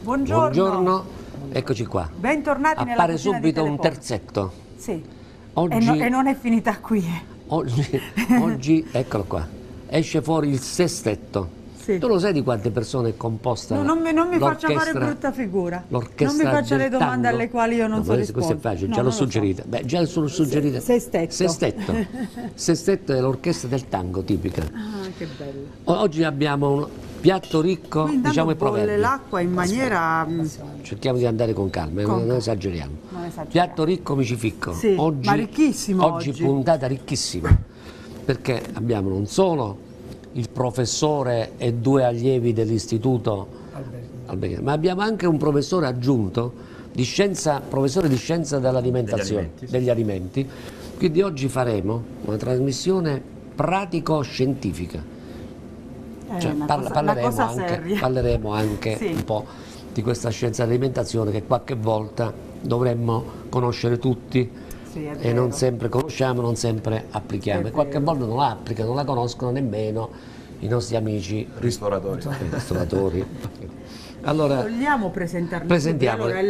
Buongiorno. Buongiorno, eccoci qua. Bentornati nella Appare cucina subito di un Telepop. terzetto. Sì. Oggi, E non è finita qui. oggi, eccolo qua, esce fuori il sestetto. Sì. Tu lo sai di quante persone è composta Non mi faccia fare l'orchestra? brutta figura. L'orchestra Non mi faccia le del domande tango? alle quali io non so Questo è rispondere. facile, No, già l'ho non lo so. suggerita. Beh, già sono suggerita. Sestetto. Sestetto. Sestetto è l'orchestra del tango tipica. Ah, che bello. Oggi abbiamo un piatto ricco, Qui diciamo i bolle proverbi. l'acqua in maniera... Cerchiamo di andare con calma, non esageriamo. Non esageriamo. Piatto ricco micificco. Sì, ma ricchissimo oggi puntata ricchissima, perché abbiamo non solo il professore e due allievi dell'istituto Alberghero, ma abbiamo anche un professore aggiunto di scienza, professore di scienza dell'alimentazione, degli alimenti. Quindi oggi faremo una trasmissione pratico-scientifica. Cioè, parleremo anche Sì. un po' di questa scienza dell'alimentazione che qualche volta dovremmo conoscere tutti. Sì, è E vero. non sempre conosciamo, non sempre applichiamo. È E qualche vero. volta non la applicano, non la conoscono nemmeno i nostri amici ristoratori. Allora, Vogliamo presentarmi? presentiamo Allora,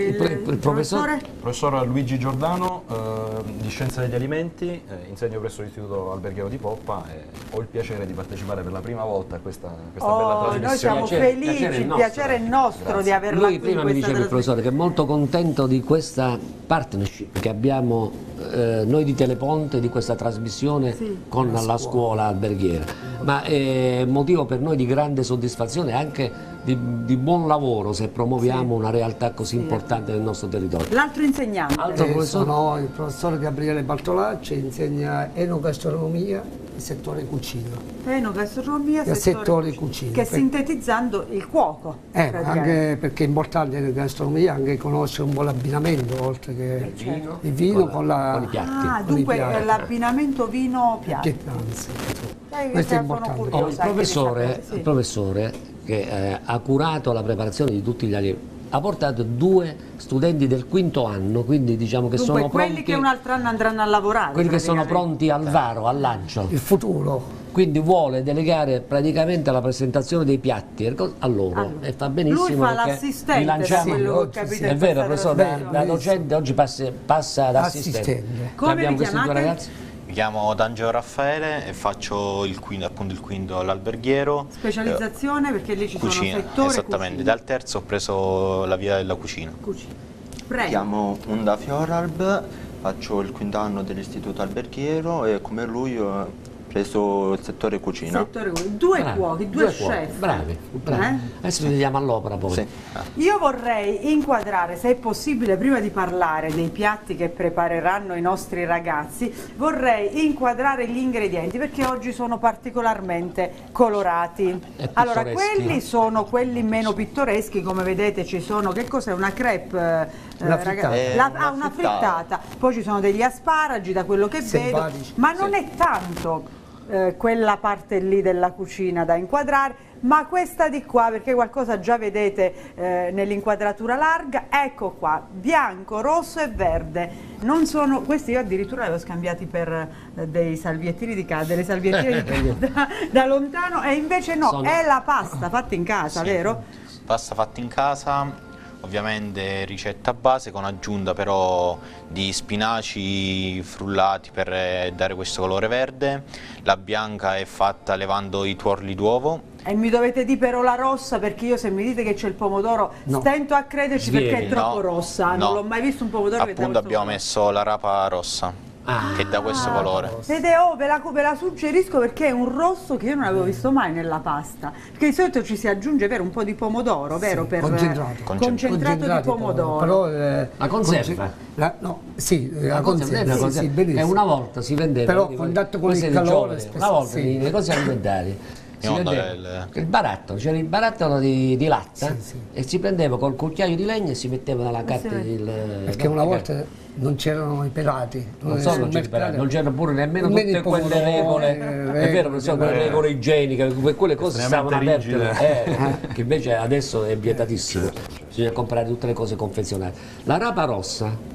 il professore. Professor Luigi Giordano, di Scienza degli Alimenti, insegno presso l'Istituto Alberghero di Poppa e ho il piacere di partecipare per la prima volta a questa bella trasmissione. Noi siamo felici, il piacere è nostro di averla Lui qui in prima mi questa diceva il professore che è molto contento di questa partnership che abbiamo noi di Teleponte, di questa trasmissione Sì. con la scuola alberghiera, ma è motivo per noi di grande soddisfazione e anche di buon lavoro se promuoviamo una realtà così importante nel nostro territorio. L'altro insegnante. Altro professore? Sono il professor Gabriele Bartolacci, insegna enogastronomia e settore cucina. Enogastronomia, Il settore cucina. che sintetizzando il cuoco. praticamente. Anche perché è importante nella gastronomia anche conoscere un buon abbinamento, oltre che il vino con i piatti. Ah, con i dunque piatti. l'abbinamento vino-piatto. Pietanze. Questo Questo è sono importante. curiosa. Il anche di sapere, il professore che ha curato la preparazione di tutti gli allievi ha portato 2 studenti del 5º anno, quindi diciamo che Dunque, sono quelli pronti, che un altro anno andranno a lavorare. quelli che sono praticamente. pronti al varo, al lancio. Il futuro. Quindi vuole delegare praticamente la presentazione dei piatti a loro e fa benissimo. Lui fa perché l'assistente, rilanciamo. da quello che ho oggi capito. sì. in È vero, questa professore, trasmissione. da docente oggi passa ad assistente. Assistente. Come Abbiamo vi questi due chiamate? ragazzi. Mi chiamo D'Angelo Raffaele e faccio appunto il quinto all'alberghiero. Specializzazione, perché lì ci Cucina, sono settore esattamente. cucina. Dal terzo ho preso la via della cucina. Cucina. Mi Prego. chiamo Unda Fioralb, faccio il 5º anno dell'istituto alberghiero e come lui ho preso il settore cucina. Settore cucina. Due Bravi, cuochi, due cuochi, chef. bravi. Adesso li vediamo all'opera poi. Sì. Io vorrei inquadrare, se è possibile, prima di parlare dei piatti che prepareranno i nostri ragazzi, vorrei inquadrare gli ingredienti perché oggi sono particolarmente colorati. Allora, pittoreschi. quelli sono quelli meno pittoreschi, come vedete ci sono, che cos'è? Una crepe? Una frittata. Una frittata. Poi ci sono degli asparagi, da quello che vedo, Selvatici. ma non è tanto quella parte lì della cucina da inquadrare, ma questa di qua, perché qualcosa già vedete nell'inquadratura larga. Ecco qua, bianco, rosso e verde. Non sono questi, io addirittura li ho scambiati per dei salviettini di casa, delle salviettine di casa da lontano, e invece no, è la pasta fatta in casa, Sì. vero? Pasta fatta in casa, ovviamente ricetta base con aggiunta però di spinaci frullati per dare questo colore verde. La bianca è fatta levando i tuorli d'uovo. E mi dovete dire però la rossa, perché io se mi dite che c'è il pomodoro stento a crederci perché è troppo rossa, no. non l'ho mai visto un pomodoro che dà Appunto questo abbiamo colore. messo la rapa rossa che dà questo colore. Vede, ve la suggerisco perché è un rosso che io non avevo visto mai nella pasta, perché di solito ci si aggiunge, vero, un po' di pomodoro, vero, Sì, per concentrato di pomodoro. Però, La conserva? no, sì, la conserva, conserva, sì, benissimo. e una volta si vendeva. Però quindi, contatto con queste il di calore, giovane, spesso, una volta sì. nelle cose alimentari si Io vendeva il barattolo, c'era il barattolo di latta e si prendeva col cucchiaio di legno e si metteva nella carta Perché una volta non c'erano i pelati. non solo non c'erano pure nemmeno tutte il quelle pomodoro, regole, è vero, non so, quelle regole igieniche, quelle cose stavano aperte, che invece adesso è vietatissimo, bisogna comprare tutte le cose confezionate. La rapa rossa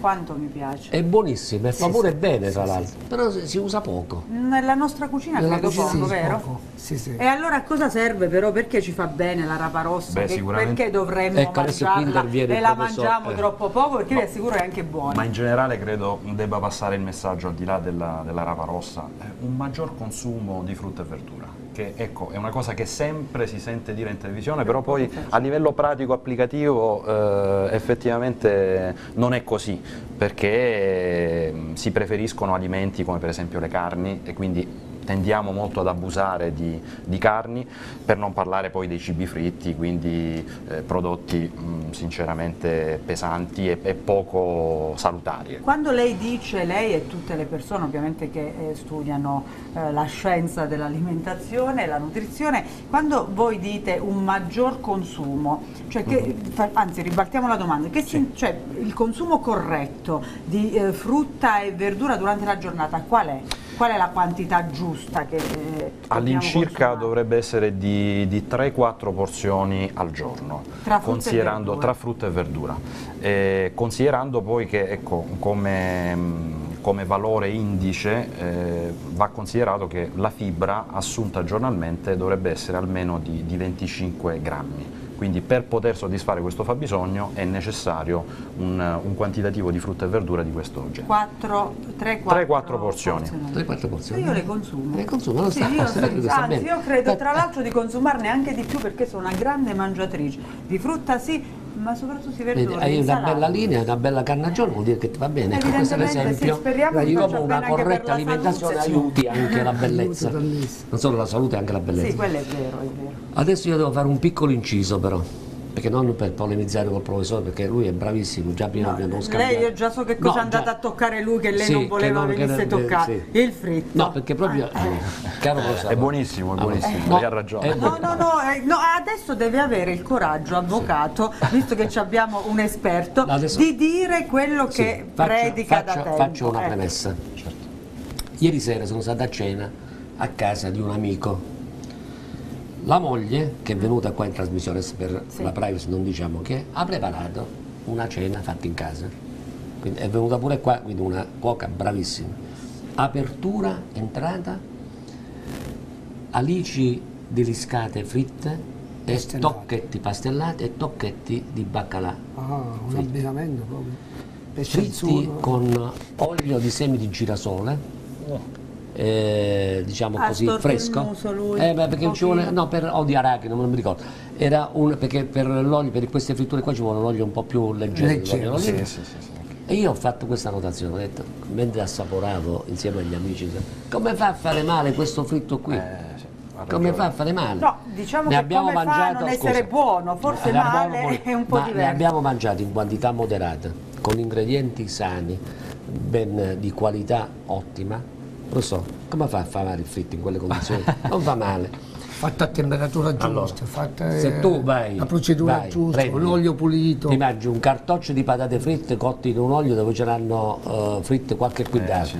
Quanto mi piace. È buonissima, fa pure sì, bene tra l'altro, però si usa poco. Nella nostra cucina Nella credo cucina poco, sì, vero? poco. Sì, sì. E allora a cosa serve però? Perché ci fa bene la rapa rossa? Beh, sicuramente. Perché dovremmo Ecco, adesso qui mangiarla interviene e il la professor, mangiamo troppo poco? Perché vi assicuro è anche buona. Ma in generale credo debba passare il messaggio, al di là della rapa rossa, un maggior consumo di frutta e verdura, che ecco, è una cosa che sempre si sente dire in televisione, però poi a livello pratico applicativo effettivamente non è così, perché si preferiscono alimenti come per esempio le carni e quindi tendiamo molto ad abusare di carni, per non parlare poi dei cibi fritti, quindi prodotti sinceramente pesanti e poco salutari. Quando lei dice, lei e tutte le persone ovviamente che studiano la scienza dell'alimentazione e la nutrizione, quando voi dite un maggior consumo, cioè che, anzi ribaltiamo la domanda, cioè il consumo corretto di frutta e verdura durante la giornata qual è? Qual è la quantità giusta che all'incirca consumare? dovrebbe essere di 3-4 porzioni al giorno, Tra frutta e verdura, considerando poi che ecco, come valore indice va considerato che la fibra assunta giornalmente dovrebbe essere almeno di 25 grammi. Quindi per poter soddisfare questo fabbisogno è necessario un quantitativo di frutta e verdura di questo genere. 3-4 porzioni. 3-4 porzioni. Io le consumo. Le consumo, non Sì, sta io, sta bene. anzi, io credo tra l'altro di consumarne anche di più perché sono una grande mangiatrice. Di frutta sì, ma soprattutto di Vedi, verdura. hai una insalata. bella linea, una bella carnagione, vuol dire che ti va bene. Ecco, questo è Evidentemente l'esempio sì, speriamo che di faccia come una bene anche per corretta la alimentazione salute. aiuti anche la bellezza. Aiuta tantissimo. Non solo la salute, anche la bellezza. Sì, quello è vero, è vero. Adesso io devo fare un piccolo inciso però, perché non per polemizzare col professore, perché lui è bravissimo, già prima abbiamo scambiato. Lei io già so che cosa è andata a toccare lui che lei Sì, non voleva che venisse toccato. sì. Il fritto. No, perché proprio, caro professore, È buonissimo, lei ha ragione. No, adesso deve avere il coraggio, avvocato, visto che ci abbiamo un esperto, Adesso- di dire quello Sì, che predica da tempo. faccio una Ecco. premessa. Ieri sera sono stato a cena a casa di un amico. La moglie, che è venuta qua in trasmissione per la privacy, non diciamo che, ha preparato una cena fatta in casa. Quindi è venuta pure qua, quindi una cuoca bravissima. Apertura, entrata, alici deliscate fritte e Pastellate. tocchetti pastellati e tocchetti di baccalà. Ah, un abbinamento proprio. Pesce Fritti azzurro. con olio di semi di girasole, diciamo Ha così, storto il fresco. muso lui, Perché un ci vuole, pochino. no, o di arachidi, non mi ricordo. Era perché per l'olio, per queste fritture qua ci vuole un olio un po' più leggero. Leggero, l'olio d'oliva. Sì. E io ho fatto questa notazione, ho detto, mentre assaporavo insieme agli amici, come fa a fare male questo fritto qui? Come fa a fare male? No, diciamo Ne che abbiamo come fa a mangiato, non essere scusa, buono, forse era male buono, è un po' ma ne diverso. abbiamo mangiato in quantità moderata, con ingredienti sani, ben di qualità ottima. Lo so, come fa a fare male il fritto in quelle condizioni? Non fa male. Fatta a temperatura giusta, Allora, fatta se tu vai, la procedura vai, giusta, prendi, un olio pulito. ti mangi un cartoccio di patate fritte cotte in un olio dove c'erano fritte qualche quintato,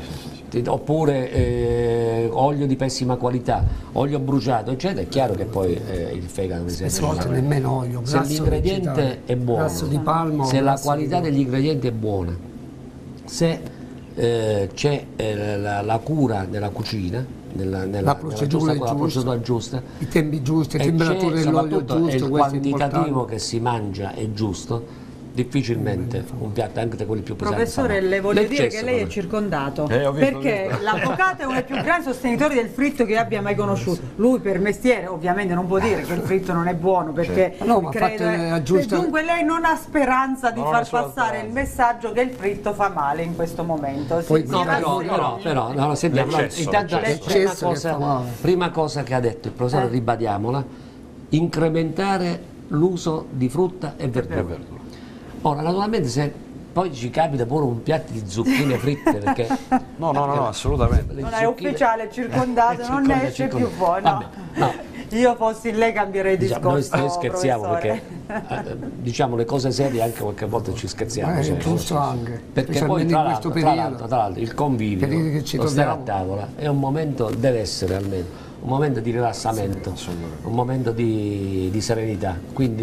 oppure olio di pessima qualità, olio bruciato, eccetera, è chiaro che poi il fegato mi Queste volte nemmeno olio, se grasso l'ingrediente vegetale, è buono, grasso di palma o se la grasso qualità di- degli ingredienti è buona, se c'è la cura nella cucina, La procedura la procedura giusta, i tempi giusti, le e temperature c'è dell'olio soprattutto giusto, il questo è quantitativo importante. che si mangia è giusto, difficilmente un piatto anche da quelli più pesanti. Professore, fa male. le voglio dire che L'eccesso, lei è però. circondato, Ho visto, perché l'avvocato è uno dei più grandi sostenitori del fritto che io abbia mai conosciuto. Lui per mestiere ovviamente non può dire che il fritto non è buono, perché No, ma credo infatti, aggiusta- dunque lei non ha speranza di Non ho far nessuna passare speranza. il messaggio che il fritto fa male in questo momento. Poi- No, no, sentiamo, no, L'eccesso, intanto l'eccesso che fa male. prima cosa che ha detto il professore, ribadiamola, incrementare l'uso di frutta e verdura. Ora, naturalmente se poi ci capita pure un piatto di zucchine fritte, perché No, assolutamente. le Non è zucchine- ufficiale, è circondato, non circonda- esce circonda. più fuori. Vabbè, no. Io fossi lei cambierei Diciamo, discorso. noi scherziamo professore. perché diciamo le cose serie anche qualche volta ci scherziamo. È sai, giusto anche, perché poi specialmente in questo periodo. tra l'altro il convivio, Periodo che ci lo stare a troviamo. tavola è un momento, deve essere almeno un momento di rilassamento, un momento di serenità, quindi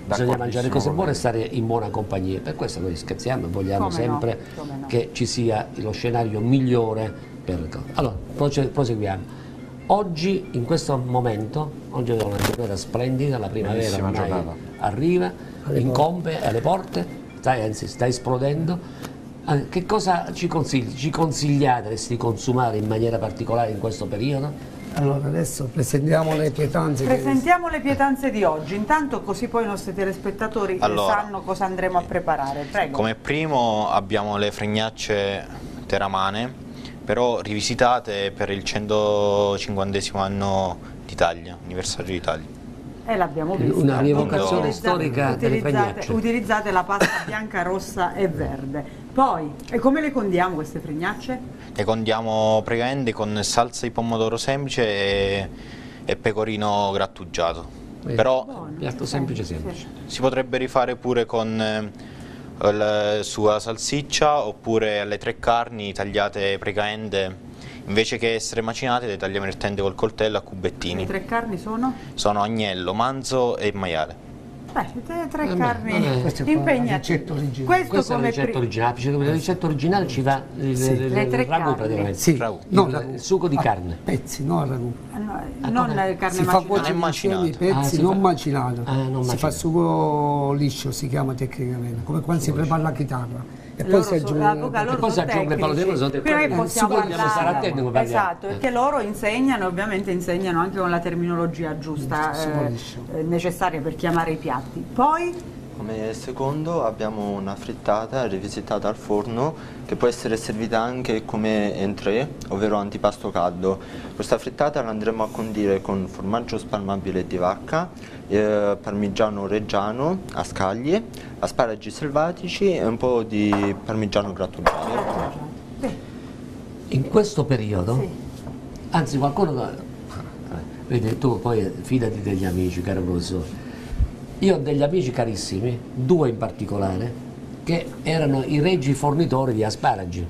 bisogna mangiare cose buone e stare in buona compagnia. Per questo noi scherziamo e vogliamo Come sempre no. che ci sia lo scenario migliore per... Allora, proseguiamo. Oggi, in questo momento, oggi è una giornata splendida, la primavera Bellissima ormai giornata. arriva, incombe alle porte, sta esplodendo. Che cosa ci consigli? Ci consigliate di consumare in maniera particolare in questo periodo? Allora adesso presentiamo le pietanze. Presentiamo le pietanze di oggi, intanto così poi i nostri telespettatori sanno cosa andremo a preparare. Prego. Come primo abbiamo le fregnacce teramane, però rivisitate per il 150° anno d'Italia, anniversario d'Italia. E l'abbiamo visto. Una rievocazione storica delle fregnacce. Utilizzate la pasta bianca, rossa e verde. Poi, e come le condiamo queste fregnacce? Le condiamo praticamente con salsa di pomodoro semplice e pecorino grattugiato. Però Buono, piatto semplice. si potrebbe rifare pure con sulla salsiccia, oppure alle 3 carni tagliate praticamente, invece che essere macinate, le tagliamo direttamente col coltello a cubettini. Le 3 carni sono? Sono agnello, manzo e maiale. Tre carni impegnate. Questa è la ricetta originale. La ricetta originale ci va il ragù praticamente. Sì, Ragù. non Il sugo di carne. pezzi, non ragù. Non carne Si fa macinata. cuocere insieme i pezzi, si non fa- macinato. non Si fa macinato. sugo liscio, si chiama tecnicamente, come quando si prepara la chitarra. E poi si aggiunge loro poi si sono aggiunge il tecnici. pallottino, Prima che possiamo dobbiamo stare attenti come parliamo. esatto, perché loro insegnano, ovviamente insegnano anche con la terminologia giusta, necessaria per chiamare i piatti. Poi Come secondo abbiamo una frittata rivisitata al forno che può essere servita anche come entrée, ovvero antipasto caldo. Questa frittata la andremo a condire con formaggio spalmabile di vacca, parmigiano reggiano a scaglie, asparagi selvatici e un po' di parmigiano grattugiato. In questo periodo, anzi qualcuno, vedi tu poi fidati degli amici, caro professore. Io ho degli amici carissimi, 2 in particolare, che erano i reggi fornitori di asparagi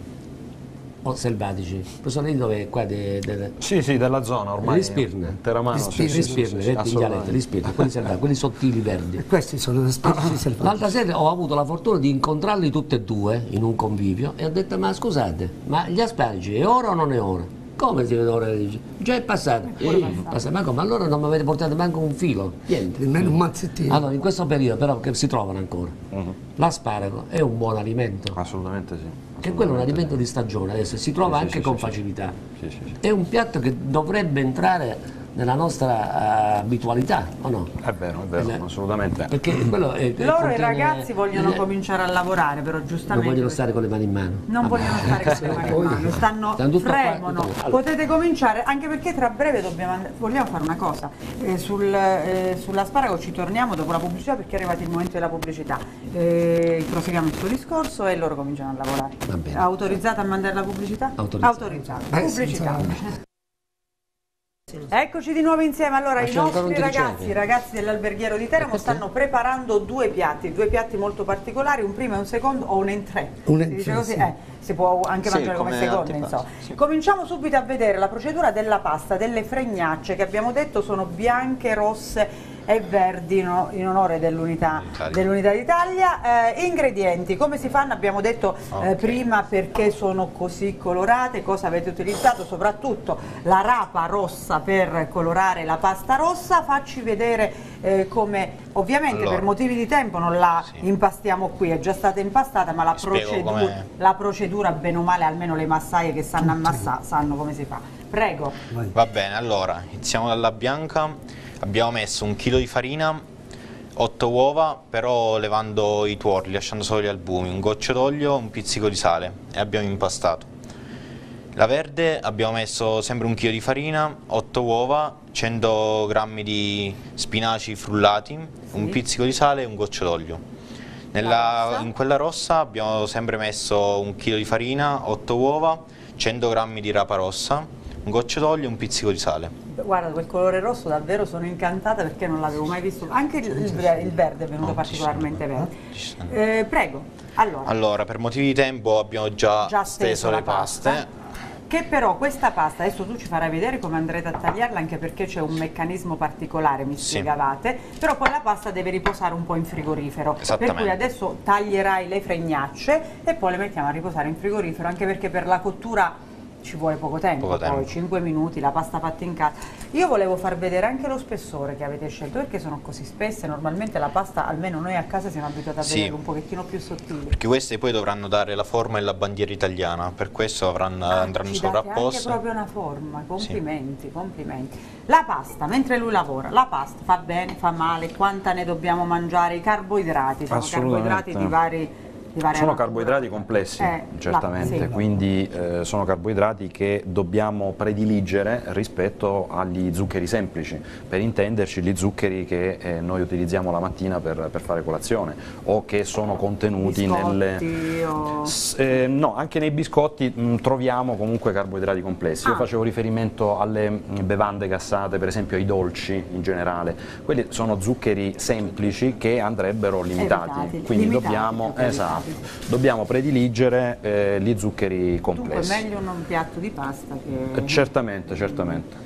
o selvatici. Professore, lì dove è qua? Sì, della zona ormai. Rispirne. Teramano, Rispirne, in dialetto, rispirne, quelli selvatici, quelli sottili verdi. Questi sono asparagi selvatici. L'altra sera ho avuto la fortuna di incontrarli tutti e 2 in un convivio e ho detto: ma scusate, ma gli asparagi è ora o non è ora? Come si vede ora? Già è passato. Ma come? Allora non mi avete portato manco un filo? Niente. Nemmeno un mazzettino. Allora, in questo periodo però che si trovano ancora. L'asparago è un buon alimento. Assolutamente sì. Che quello è un alimento di stagione adesso, si trova anche con facilità. È un piatto che dovrebbe entrare nella nostra abitualità, o no? È vero, assolutamente. Perché quello loro i ragazzi vogliono cominciare a lavorare, però giustamente non vogliono stare con le mani in mano. non vogliono stare con le mani in mano, Stanno tutto qua, fremono. tutto qua. Potete cominciare, anche perché tra breve vogliamo fare una cosa, sull'asparago ci torniamo dopo la pubblicità, perché è arrivato il momento della pubblicità. Proseguiamo il suo discorso e loro cominciano a lavorare. Va bene. Autorizzata a mandare la pubblicità? Autorizzata. Pubblicità. Eccoci di nuovo insieme. Allora, i nostri i ragazzi dell'Alberghiero di Teramo stanno preparando due piatti molto particolari, un primo e un secondo, o un entrée. Un Si entrée, dice così? sì. Si può anche mangiare come secondo, antipasto, insomma. sì. Cominciamo subito a vedere la procedura della pasta, delle fregnacce, che abbiamo detto sono bianche, rosse e verdi in onore dell'Unità d'Italia. Ingredienti, come si fanno? Abbiamo detto prima perché sono così colorate, cosa avete utilizzato, soprattutto la rapa rossa per colorare la pasta rossa. Facci vedere come, ovviamente per motivi di tempo non la impastiamo qui, è già stata impastata, ma la procedura bene o male, almeno le massaie che sanno ammassare sanno come si fa. Prego. Va bene, allora iniziamo dalla bianca. Abbiamo messo 1 chilo di farina, 8 uova, però levando i tuorli, lasciando solo gli albumi, un goccio d'olio, un pizzico di sale, e abbiamo impastato. La verde abbiamo messo sempre 1 chilo di farina, 8 uova, 100 grammi di spinaci frullati, un pizzico di sale e un goccio d'olio. In quella rossa abbiamo sempre messo 1 chilo di farina, 8 uova, 100 grammi di rapa rossa, un goccio d'olio e un pizzico di sale. Guarda, quel colore rosso davvero sono incantata, perché non l'avevo mai visto. Anche il verde è venuto particolarmente verde. Prego. Allora, per motivi di tempo abbiamo già steso le paste. che però questa pasta, adesso tu ci farai vedere come andrete a tagliarla, anche perché c'è un meccanismo particolare, mi spiegavate, però poi la pasta deve riposare un po' in frigorifero, per cui adesso taglierai le fregnacce e poi le mettiamo a riposare in frigorifero, anche perché per la cottura ci vuole poco tempo, poi 5 minuti, la pasta fatta in casa. Io volevo far vedere anche lo spessore che avete scelto, perché sono così spesse. Normalmente la pasta, almeno noi a casa siamo abituati a vederla un pochettino più sottile. Perché queste poi dovranno dare la forma della bandiera italiana, per questo andranno sovrapposte. Anche proprio una forma, complimenti, complimenti. La pasta, mentre lui lavora, la pasta fa bene, fa male, quanta ne dobbiamo mangiare? I carboidrati, sono carboidrati di vari... Sono carboidrati complessi, certamente, quindi sono carboidrati che dobbiamo prediligere rispetto agli zuccheri semplici, per intenderci gli zuccheri che noi utilizziamo la mattina per fare colazione o che sono contenuti no, anche nei biscotti troviamo comunque carboidrati complessi. Io facevo riferimento alle bevande gassate, per esempio ai dolci in generale, quelli sono zuccheri semplici che andrebbero limitati, quindi dobbiamo prediligere gli zuccheri complessi. Dunque è meglio un piatto di pasta che... Certamente.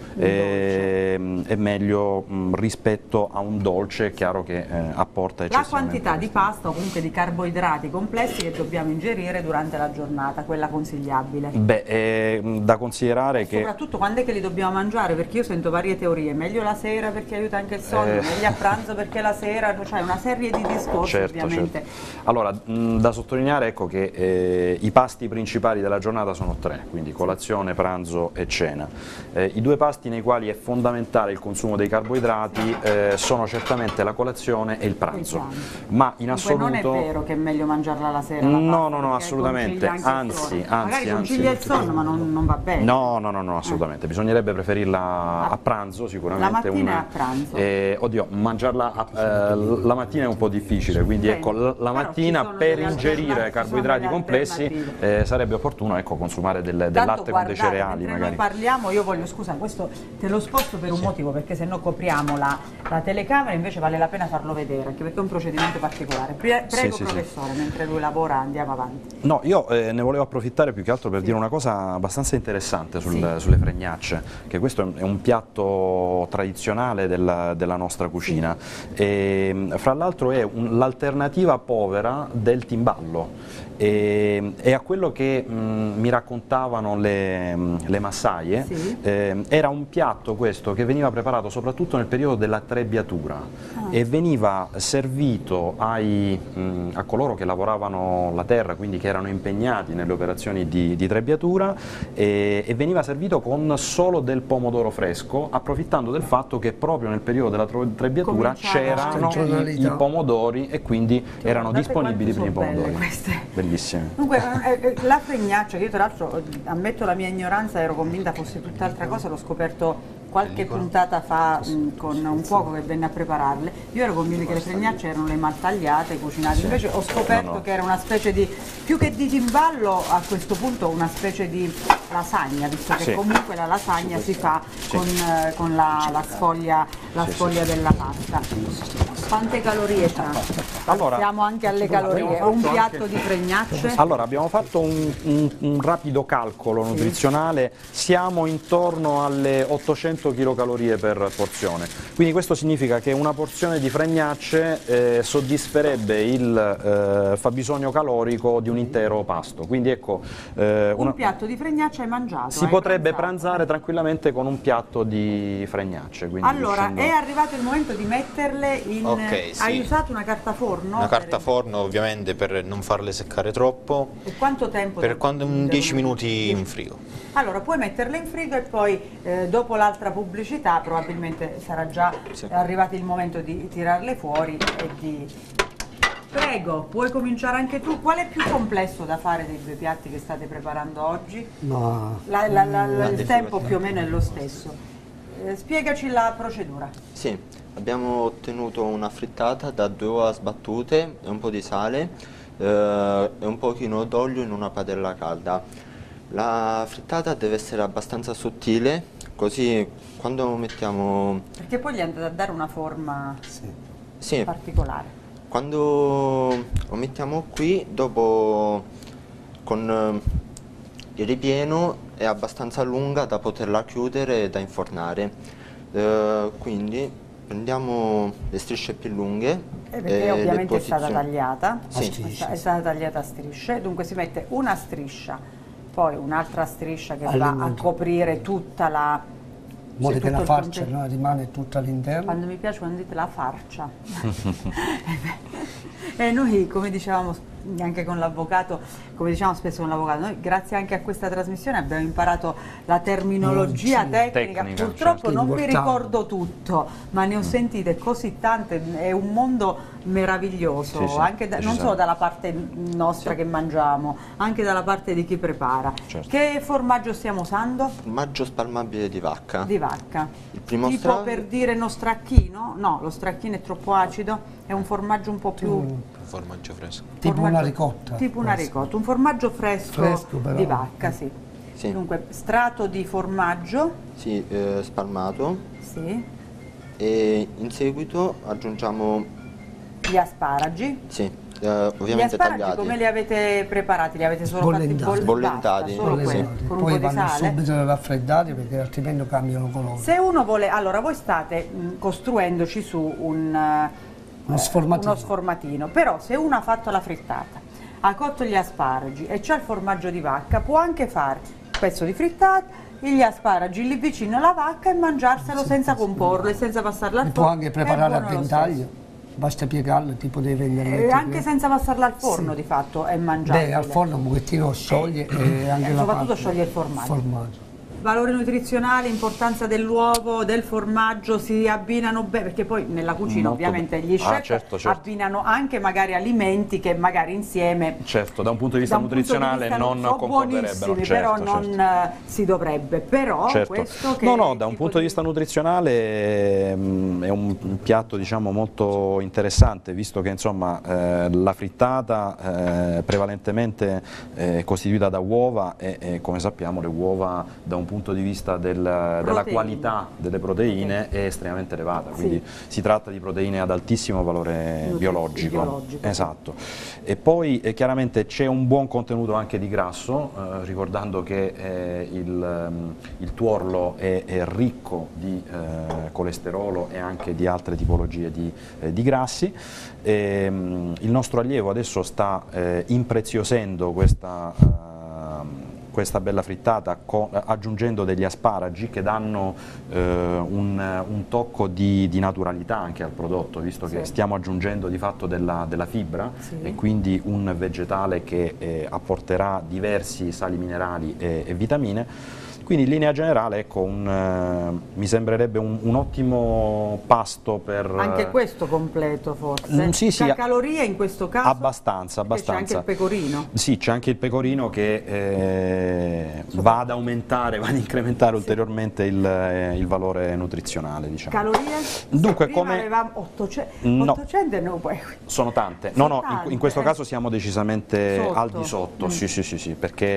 È meglio rispetto a un dolce, è chiaro che apporta eccessivamente. La quantità di pasta o comunque di carboidrati complessi che dobbiamo ingerire durante la giornata, quella consigliabile? Beh, è da considerare che... Soprattutto quando è che li dobbiamo mangiare, perché io sento varie teorie, meglio la sera perché aiuta anche il sonno, meglio a pranzo perché la sera, cioè una serie di discorsi ovviamente. Allora, da sottolineare ecco che i pasti principali della giornata sono 3, quindi colazione, pranzo e cena. I 2 pasti nei quali è fondamentale il consumo dei carboidrati sono certamente la colazione e il pranzo, ma in assoluto non è vero che è meglio mangiarla la sera la pasta, no, assolutamente, anzi magari concilia il sonno, ma non va bene. No, assolutamente, bisognerebbe preferirla a pranzo sicuramente. La mattina è a pranzo. Oddio, mangiarla la mattina è un po' difficile, quindi ecco, la mattina per ingerire carboidrati complessi sarebbe opportuno consumare del latte con dei cereali magari. Noi parliamo, io voglio, scusa, questo te lo sposto per un motivo, perché se no copriamo la telecamera, invece vale la pena farlo vedere, anche perché è un procedimento particolare. Prego professore, mentre lui lavora andiamo avanti. No, io ne volevo approfittare più che altro per dire una cosa abbastanza interessante sulle fregnacce, che questo è un piatto tradizionale della nostra cucina, e fra l'altro è l'alternativa povera del timballo. E a quello che mi raccontavano le massaie, era un piatto questo che veniva preparato soprattutto nel periodo della trebbiatura e veniva servito a coloro che lavoravano la terra, quindi che erano impegnati nelle operazioni di trebbiatura, e veniva servito con solo del pomodoro fresco, approfittando del fatto che proprio nel periodo della trebbiatura c'erano i pomodori e quindi erano disponibili i primi pomodori. Bellissime. Dunque, la fregnaccia, che io tra l'altro ammetto la mia ignoranza, ero convinta fosse tutt'altra cosa, l'ho scoperto qualche puntata fa con un cuoco che venne a prepararle. Io ero convinta che le fregnacce erano le maltagliate, cucinate, invece ho scoperto che era una specie di, più che di timballo a questo punto, una specie di lasagna, visto che comunque la lasagna si fa con la sfoglia della pasta. Quante calorie c'ha? Allora, siamo anche alle calorie, un piatto di fregnacce? Allora, abbiamo fatto un rapido calcolo nutrizionale, siamo intorno alle 800 kcal per porzione, quindi questo significa che una porzione di fregnacce soddisferebbe il fabbisogno calorico di un intero pasto, quindi ecco... un piatto di fregnacce hai mangiato? Si potrebbe pranzare tranquillamente con un piatto di fregnacce. Allora, è arrivato il momento di metterle in... Hai usato una carta forno? Una carta forno ovviamente per non farle seccare troppo. E quanto tempo? Per 10 minuti in frigo. Allora, puoi metterle in frigo e poi dopo l'altra pubblicità probabilmente sarà già arrivato il momento di tirarle fuori e di... Prego, puoi cominciare anche tu. Qual è più complesso da fare dei 2 piatti che state preparando oggi? No. Il tempo più o meno è lo stesso. Spiegaci la procedura. Sì, abbiamo ottenuto una frittata da 2 uova sbattute e un po' di sale e un pochino d'olio in una padella calda. La frittata deve essere abbastanza sottile, così quando mettiamo... Perché poi gli andate a dare una forma particolare. Quando lo mettiamo qui, dopo con Il ripieno è abbastanza lunga da poterla chiudere e da infornare. Quindi prendiamo le strisce più lunghe. Perché ovviamente è stata tagliata. Sì. È stata tagliata a strisce, dunque si mette una striscia, poi un'altra striscia che va a coprire tutta la... In modo che la farcia rimane tutta all'interno. Quando mi piace quando dite la farcia. E noi, come dicevamo anche con l'avvocato, come diciamo spesso con l'avvocato, noi grazie anche a questa trasmissione abbiamo imparato la terminologia tecnica. Purtroppo non mi ricordo tutto, ma ne ho sentite così tante, è un mondo meraviglioso, anche non solo dalla parte nostra che mangiamo, anche dalla parte di chi prepara. Che formaggio stiamo usando? Formaggio spalmabile di vacca. Di vacca. Il primo tipo per dire lo stracchino? No, lo stracchino è troppo acido, è un formaggio un po' più... Un formaggio fresco. Tipo una ricotta. Tipo una ricotta, un formaggio fresco di vacca, sì. Dunque, strato di formaggio. Sì, spalmato. Sì. E in seguito aggiungiamo gli asparagi. Sì, ovviamente gli asparagi tagliati. Come li avete preparati? Li avete solo fatti sbollentati? Solo sì. Con poi un po' di vanno sale? subito raffreddati perché altrimenti cambiano colore. Se uno vuole, allora voi state costruendoci su uno sformatino, però se uno ha fatto la frittata, ha cotto gli asparagi e c'ha il formaggio di vacca, può anche fare un pezzo di frittata, gli asparagi lì vicino alla vacca e mangiarselo senza comporlo e senza passarlo al forno. Può anche preparare a ventaglio, basta piegarlo tipo dei vegnelletti. Anche senza passarla al forno di fatto è mangiabile. Beh, al forno un pochettino scioglie e anche soprattutto scioglie il formaggio. Valori nutrizionali, importanza dell'uovo, del formaggio, si abbinano bene, perché poi nella cucina ovviamente gli chef abbinano anche magari alimenti che magari insieme... Certo, da un punto di vista nutrizionale non concorrerebbero. Però non si dovrebbe, però questo che... No, da un punto di vista nutrizionale è un piatto diciamo molto interessante, visto che insomma la frittata prevalentemente è costituita da uova e come sappiamo le uova da un punto di vista della qualità delle proteine è estremamente elevata, quindi si tratta di proteine ad altissimo valore biologico. Esatto. E poi chiaramente c'è un buon contenuto anche di grasso, ricordando che il tuorlo è ricco di colesterolo e anche di altre tipologie di grassi. Il nostro allievo adesso sta impreziosendo questa bella frittata aggiungendo degli asparagi che danno un tocco di naturalità anche al prodotto, visto che stiamo aggiungendo di fatto della fibra e quindi un vegetale che apporterà diversi sali minerali e vitamine. Quindi in linea generale ecco, mi sembrerebbe un ottimo pasto per... Anche questo completo forse? C'ha calorie in questo caso? Abbastanza. C'è anche il pecorino? Sì, c'è anche il pecorino che va ad aumentare, va ad incrementare ulteriormente il valore nutrizionale. Diciamo. Calorie? Dunque, prima come... avevamo 800 no, poi... Sono tante. In questo caso siamo decisamente al di sotto, sì, perché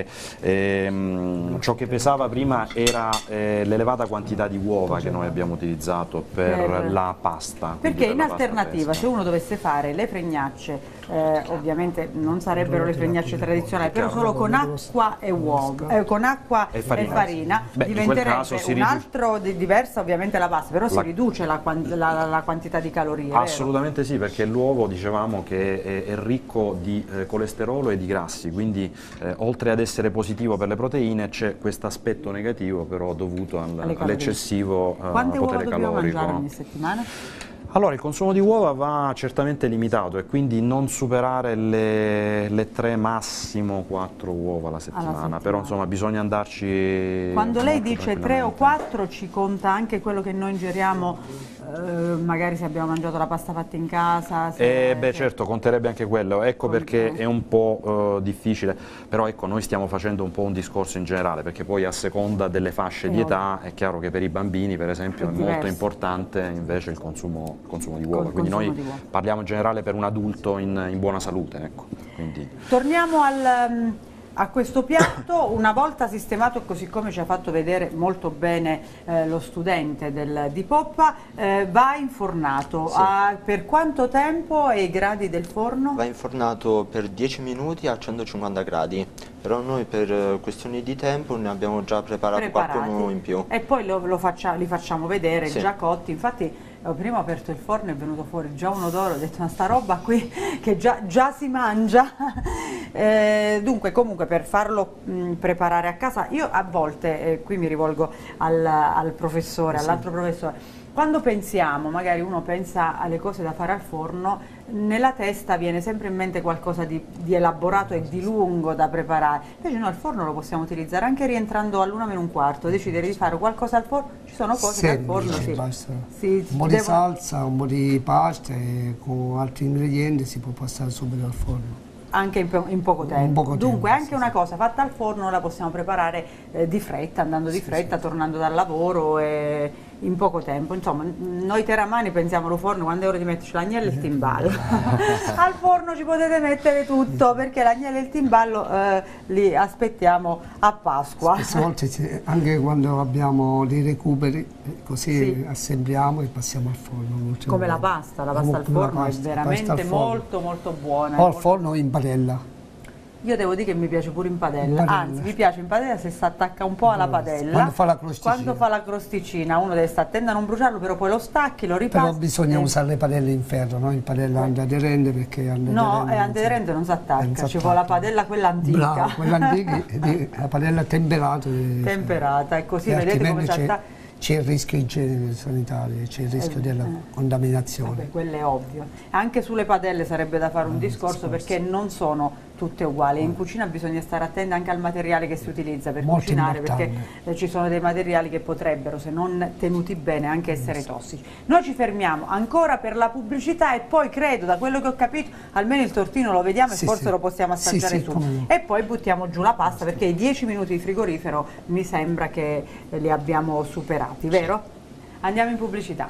ciò che pesava prima era l'elevata quantità di uova che noi abbiamo utilizzato per la pasta. Perché in alternativa, se uno dovesse fare le fregnacce, ovviamente non sarebbero le fregnacce tradizionali, però solo con acqua e uovo, con acqua e farina, diventerebbe un altro diversa ovviamente la pasta, però si riduce la quantità di calorie. Assolutamente sì, perché l'uovo dicevamo che è ricco di colesterolo e di grassi, quindi oltre ad essere positivo per le proteine c'è questo aspetto negativo però dovuto all'eccessivo potere calorico. Quante uova dobbiamo mangiare ogni settimana? Allora, il consumo di uova va certamente limitato e quindi non superare le 3, massimo 4 uova alla settimana, però insomma bisogna andarci... Quando lei dice 3 o 4 ci conta anche quello che noi ingeriamo, magari se abbiamo mangiato la pasta fatta in casa? Certo, conterebbe anche quello, ecco perché è un po' difficile, però ecco noi stiamo facendo un po' un discorso in generale, perché poi a seconda delle fasce di età è chiaro che per i bambini per esempio è molto importante invece il consumo di uova, quindi noi parliamo in generale per un adulto in buona salute. Ecco. Quindi... Torniamo a questo piatto, una volta sistemato così come ci ha fatto vedere molto bene lo studente di Poppa, va infornato. Sì. Per quanto tempo e i gradi del forno? Va infornato per 10 minuti a 150 gradi, però noi per questioni di tempo ne abbiamo già preparato qualcuno in più. E poi li facciamo vedere, Sì. già cotti. Infatti prima ho aperto il forno e è venuto fuori già un odore, ho detto ma sta roba qui che già si mangia. Dunque comunque per farlo preparare a casa, io a volte, qui mi rivolgo al professore, all'altro professore, quando pensiamo, magari uno pensa alle cose da fare al forno, nella testa viene sempre in mente qualcosa di elaborato e di lungo da preparare. Invece noi al forno lo possiamo utilizzare anche rientrando all'1 meno un quarto, decidere di fare qualcosa al forno, ci sono cose che al forno basta. si Un po' di salsa, un po' di pasta e con altri ingredienti si può passare subito al forno. anche in poco tempo. Dunque tempo, anche una cosa fatta al forno la possiamo preparare di fretta, andando di fretta, tornando dal lavoro e in poco tempo. Insomma, noi teramani pensiamo al forno quando è ora di metterci l'agnello e il timballo. Al forno ci potete mettere tutto, perché l'agnello e il timballo li aspettiamo a Pasqua. Queste volte anche quando abbiamo dei recuperi, così assembliamo e passiamo al forno. Come la pasta al forno è veramente molto molto buona. O al forno o in padella. Io devo dire che mi piace pure in padella, anzi mi piace in padella se si attacca un po' alla padella. Quando fa la crosticina. Quando fa la crosticina uno deve stare attento a non bruciarlo, però poi lo stacchi, lo ripassi. Però bisogna usare le padelle in ferro, no? In padella antiaderente, perché no, antiaderente non si attacca, ci vuole la padella quella antica. Bravo, quella antica, la padella temperata. Temperata, e così vedete come si attacca. C'è il rischio igienico sanitario, c'è il rischio della contaminazione. Vabbè, quello è ovvio. Anche sulle padelle sarebbe da fare un discorso, perché non sono tutte uguali. In cucina bisogna stare attenti anche al materiale che si utilizza per cucinare, perché ci sono dei materiali che potrebbero, se non tenuti bene, anche essere tossici. Noi ci fermiamo ancora per la pubblicità e poi credo, da quello che ho capito, almeno il tortino lo vediamo e forse lo possiamo assaggiare su. E poi buttiamo giù la pasta, perché i 10 minuti di frigorifero mi sembra che li abbiamo superati, vero? Andiamo in pubblicità.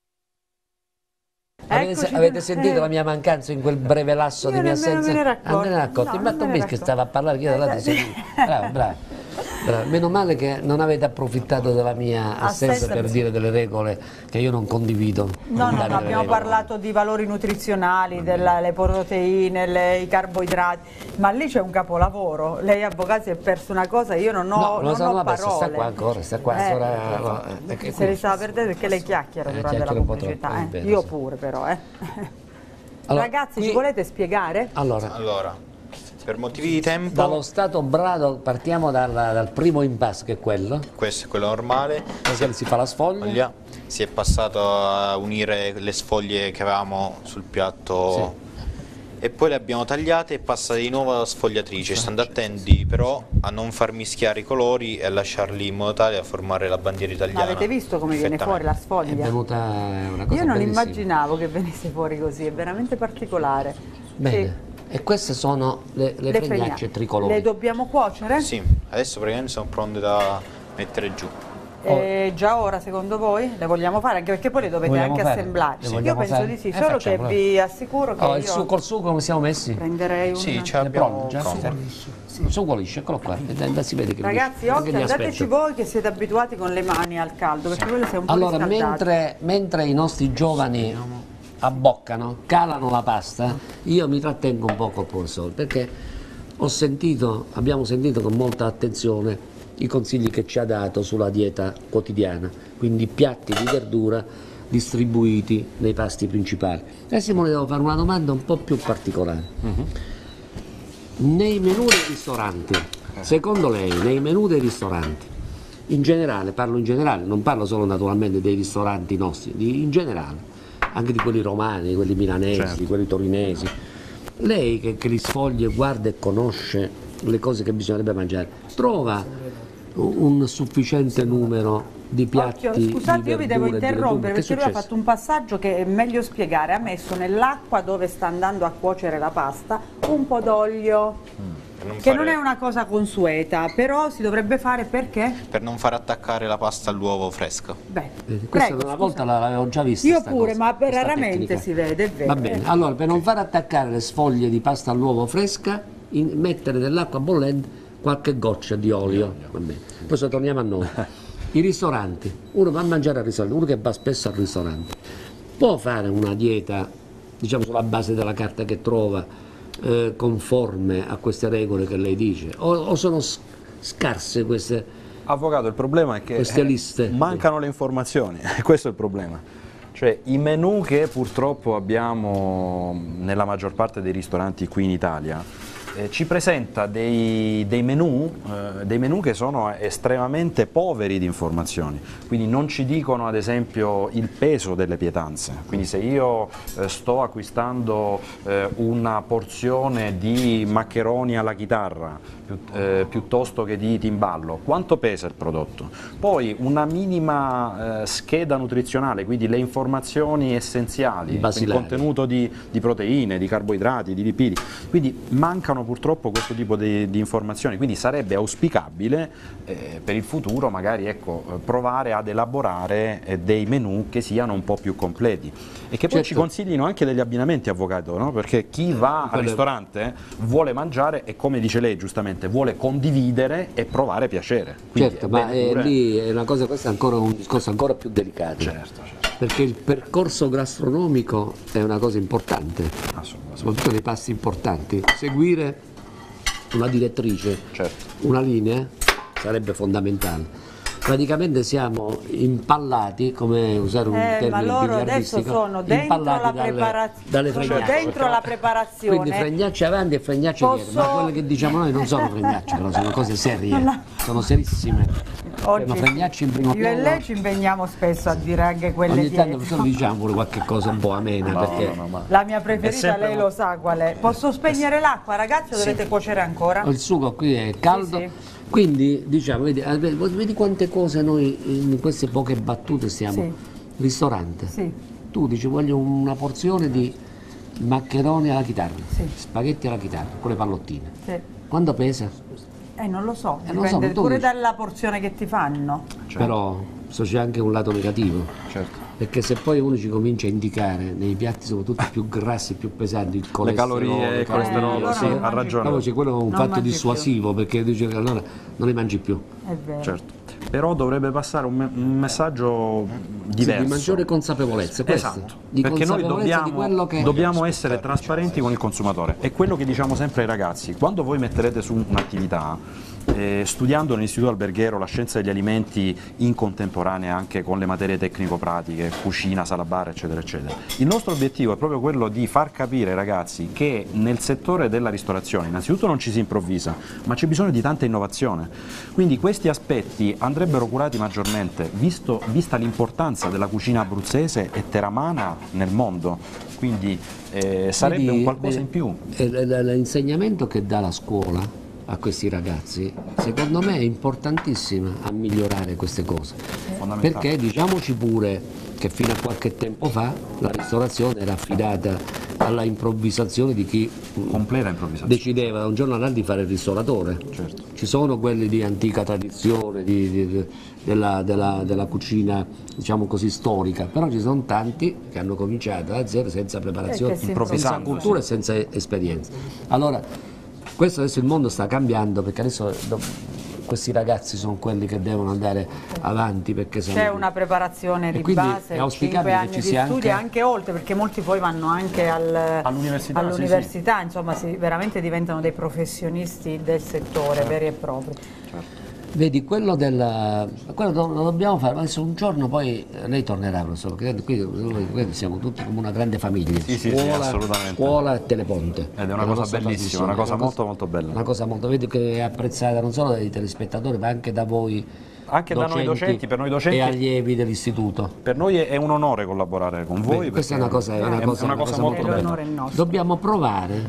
Avete sentito la mia mancanza in quel breve lasso di mia assenza? Non me ne ero accorto. Ma tu che stava a parlare, io da là ti seguivo. Bravo. Meno male che non avete approfittato della mia assenza per dire delle regole che io non condivido. No, abbiamo parlato di valori nutrizionali, delle proteine, i carboidrati, ma lì c'è un capolavoro. Lei, avvocato, si è perso una cosa, io non ho parole. Sta qua ancora, se li stava perdendo perché lei chiacchiera durante la pubblicità. Io pure però. Allora, ragazzi, ci volete spiegare? Allora, per motivi di tempo, dallo stato brado partiamo dal primo impasto, che è quello. Questo è quello normale. Si fa la sfoglia. Si è passato a unire le sfoglie che avevamo sul piatto e poi le abbiamo tagliate e passate di nuovo alla sfogliatrice, stando attenti però a non far mischiare i colori e a lasciarli in modo tale da formare la bandiera italiana. Ma avete visto come viene fuori la sfoglia? È venuta una cosa io non bellissima. Immaginavo che venisse fuori così, è veramente particolare. Bene. E queste sono le fregnacce tricolori. Le dobbiamo cuocere? Sì, adesso praticamente sono pronte da mettere giù. Già ora secondo voi le vogliamo fare? Anche perché poi le dovete anche assemblare. Io penso di sì, solo che vi assicuro che io col sugo come siamo messi? Prenderei un... Sì, ce l'abbiamo già. Il sugo liscio, eccolo qua. Si vede che ragazzi, occhio, andateci voi che siete abituati con le mani al caldo, perché quello si è un po' allora, riscaldato. mentre i nostri giovani abboccano, calano la pasta, io mi trattengo un po' col professore, perché abbiamo sentito con molta attenzione i consigli che ci ha dato sulla dieta quotidiana, quindi piatti di verdura distribuiti nei pasti principali. Adesso mi volevo fare una domanda un po' più particolare. Nei menù dei ristoranti, secondo lei, nei menù dei ristoranti, in generale, parlo in generale, non parlo solo naturalmente dei ristoranti nostri, in generale, anche di quelli romani, di quelli milanesi, di quelli torinesi, lei che li sfoglia, guarda e conosce le cose che bisognerebbe mangiare, trova un sufficiente numero di piatti? Occhio, scusate, io vi devo interrompere perché lui ha fatto un passaggio che è meglio spiegare. Ha messo nell'acqua dove sta andando a cuocere la pasta un po' d'olio, che non è una cosa consueta, però si dovrebbe fare perché? Per non far attaccare la pasta all'uovo fresco. Questa una volta l'avevo già vista. Io pure, cosa, ma raramente si vede, è vero. Va bene, allora per non far attaccare le sfoglie di pasta all'uovo fresca, mettere nell'acqua bollente qualche goccia di olio. Va bene. Poi se torniamo a noi. I ristoranti, uno va a mangiare al ristorante, uno che va spesso al ristorante, può fare una dieta, diciamo, sulla base della carta che trova, conforme a queste regole che lei dice, o sono scarse queste... Avvocato, il problema è che queste liste mancano le informazioni, questo è il problema. Cioè i menù che purtroppo abbiamo nella maggior parte dei ristoranti qui in Italia ci presenta dei menù che sono estremamente poveri di informazioni, quindi non ci dicono ad esempio il peso delle pietanze, quindi se io sto acquistando una porzione di maccheroni alla chitarra piuttosto che di timballo, quanto pesa il prodotto? Poi una minima scheda nutrizionale, quindi le informazioni essenziali, il contenuto di proteine, di carboidrati, di lipidi, quindi mancano purtroppo questo tipo di informazioni, quindi sarebbe auspicabile per il futuro magari provare ad elaborare dei menù che siano un po' più completi e che poi ci consiglino anche degli abbinamenti, avvocato, no? Perché chi va al ristorante vuole mangiare e, come dice lei giustamente, vuole condividere e provare piacere. Quindi certo, ma lì è una cosa, questo è ancora un discorso ancora più delicato. Certo. Perché il percorso gastronomico è una cosa importante, soprattutto nei pasti importanti. Seguire una direttrice, una linea, sarebbe fondamentale. Praticamente siamo impallati, come usare un termine ma loro biliardistico, adesso sono dentro dalle fregnacce. Dentro la preparazione. Quindi fregnacce avanti e fregnacce dietro, ma quelle che diciamo noi non sono fregnacce, però sono cose serie, sono serissime. Oggi fregnacce in primo io e lei ci impegniamo spesso a dire anche quelle ogni dietro. tanto diciamo pure qualche cosa un po' amena, perché La mia preferita lei lo sa qual è. Posso spegnere l'acqua, ragazzi, o dovete cuocere ancora? il sugo qui è caldo. Sì. Quindi diciamo, vedi quante cose noi in queste poche battute stiamo. Sì. Ristorante. Sì. Tu dici voglio una porzione di maccheroni alla chitarra, Sì. spaghetti alla chitarra, con le pallottine. Sì. Quanto pesa? Non lo so, non so, dipende tu pure dici. dalla porzione che ti fanno. Però c'è anche un lato negativo. Certo. Perché se poi uno ci comincia a indicare nei piatti soprattutto più grassi, più pesanti, il colesterolo, calorie, il colesterolo, allora sì, non ha mangi ragione. Poi c'è quello un Non fatto mangi dissuasivo, perché dice che allora non li mangi più. È vero. Certo. Però dovrebbe passare un messaggio diverso. Sì, di maggiore consapevolezza, questo. Esatto, Di perché noi consapevolezza di quello che... dobbiamo essere trasparenti con il consumatore. È quello che diciamo sempre ai ragazzi: quando voi metterete su un'attività, studiando nell'Istituto Alberghiero la scienza degli alimenti in contemporanea anche con le materie tecnico-pratiche, cucina, sala bar, eccetera, eccetera, il nostro obiettivo è proprio quello di far capire ai ragazzi che nel settore della ristorazione innanzitutto non ci si improvvisa, ma c'è bisogno di tanta innovazione. Quindi questi aspetti andrebbero curati maggiormente, vista l'importanza della cucina abruzzese e teramana nel mondo. Quindi sarebbe un qualcosa in più. L'insegnamento che dà la scuola a questi ragazzi, secondo me è importantissima a migliorare queste cose, perché diciamoci pure che fino a qualche tempo fa la ristorazione era affidata alla improvvisazione di chi Completa improvvisazione. decideva da un giorno all'altro di fare il ristoratore. Certo. Ci sono quelli di antica tradizione, della cucina, diciamo così, storica, però ci sono tanti che hanno cominciato da zero senza preparazione, si senza improvvisando, cultura e senza esperienza. Allora, questo adesso il mondo sta cambiando, perché adesso questi ragazzi sono quelli che devono andare avanti, perché C'è una preparazione di quindi base, è 5 auspicabile anni che ci di sia studi, anche oltre, perché molti poi vanno anche all'università, insomma veramente diventano dei professionisti del settore veri e propri. Vedi, quello lo dobbiamo fare, adesso un giorno poi lei tornerà, professore, perché qui siamo tutti come una grande famiglia, Sì, assolutamente. Scuola e Teleponte. Ed è una cosa bellissima, una cosa molto molto bella. Una cosa molto, vedi che è apprezzata non solo dai telespettatori, ma anche da voi, anche da noi docenti, per noi docenti e allievi dell'istituto. Per noi è un onore collaborare con voi. Questa è una cosa molto bella. l'onore è nostro. Dobbiamo provare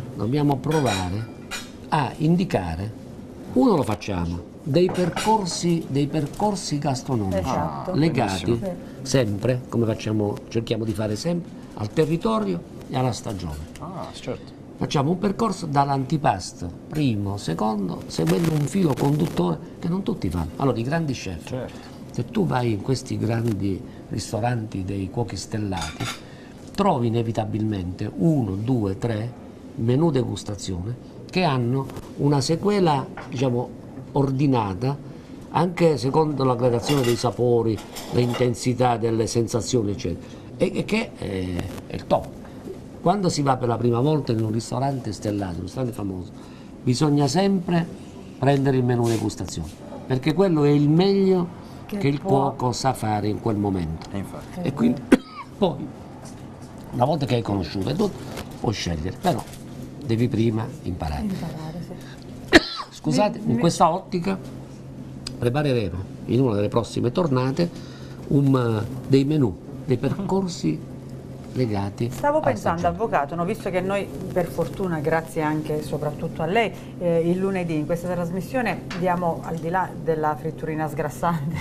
a indicare, uno lo facciamo, dei percorsi gastronomici, Esatto. legati sempre, come cerchiamo di fare sempre, al territorio e alla stagione. Certo. Facciamo un percorso dall'antipasto, primo, secondo, seguendo un filo conduttore che non tutti fanno. Allora, i grandi chef, Certo. se tu vai in questi grandi ristoranti dei cuochi stellati, trovi inevitabilmente 1, 2, 3 menù degustazione che hanno una sequela, diciamo, ordinata, anche secondo la gradazione dei sapori, l'intensità delle sensazioni, eccetera, e che è il top. Quando si va per la prima volta in un ristorante stellato, un ristorante famoso, bisogna sempre prendere il menù degustazione, perché quello è il meglio che il cuoco sa fare in quel momento. E quindi poi, una volta che hai conosciuto e tutto, puoi scegliere, però devi prima imparare. Sì. Scusate, in questa ottica prepareremo in una delle prossime tornate dei menù, dei percorsi legati. Stavo pensando, avvocato, visto che noi per fortuna, grazie anche e soprattutto a lei, il lunedì in questa trasmissione diamo, al di là della fritturina sgrassante,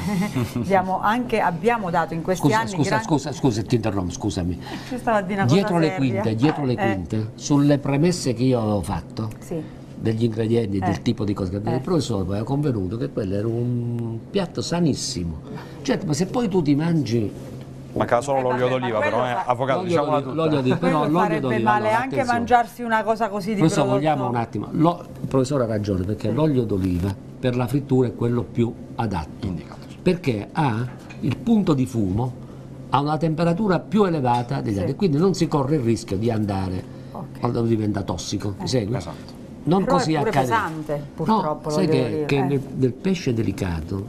abbiamo dato in questi anni scusa, ti interrompo, scusami. Ci stava a dire una dietro cosa le quinte, sulle premesse che io avevo fatto, degli ingredienti, del tipo di cose, il professore poi ha convenuto che quello era un piatto sanissimo. Certo, ma se poi tu ti mangi... Manca solo l'olio d'oliva, però, avvocato, diciamola tutta. Farebbe male anche attenzione. Mangiarsi una cosa così di questo prodotto. Vogliamo un attimo, il professore ha ragione, perché l'olio d'oliva per la frittura è quello più adatto, perché ha il punto di fumo a una temperatura più elevata degli altri, quindi non si corre il rischio di andare quando diventa tossico, ti segui? Esatto. Non però così è pure accade. pesante, purtroppo. No, sai che nel pesce delicato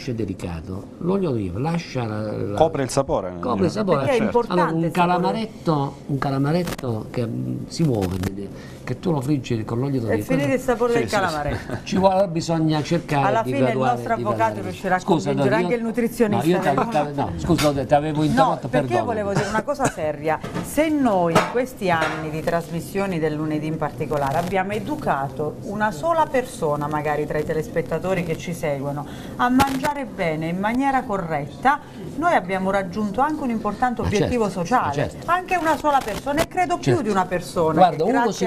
l'olio d'oliva lascia copre il sapore. Copre il sapore. Perché è importante. Allora, un calamaretto che si muove, che tu lo friggi con l'olio d'oliva. E finire il sapore del calamaretto. Ci vuole, bisogna cercare alla di fine il nostro avvocato riuscirà a convincere anche il nutrizionista. Scusa, ti avevo interrotto, perché io volevo dire una cosa seria. Se noi in questi anni di trasmissioni del lunedì in particolare abbiamo educato una sola persona, magari tra i telespettatori che ci seguono, a mangiare bene in maniera corretta, noi abbiamo raggiunto anche un importante obiettivo sociale. Anche una sola persona, e credo più di una persona. Guarda,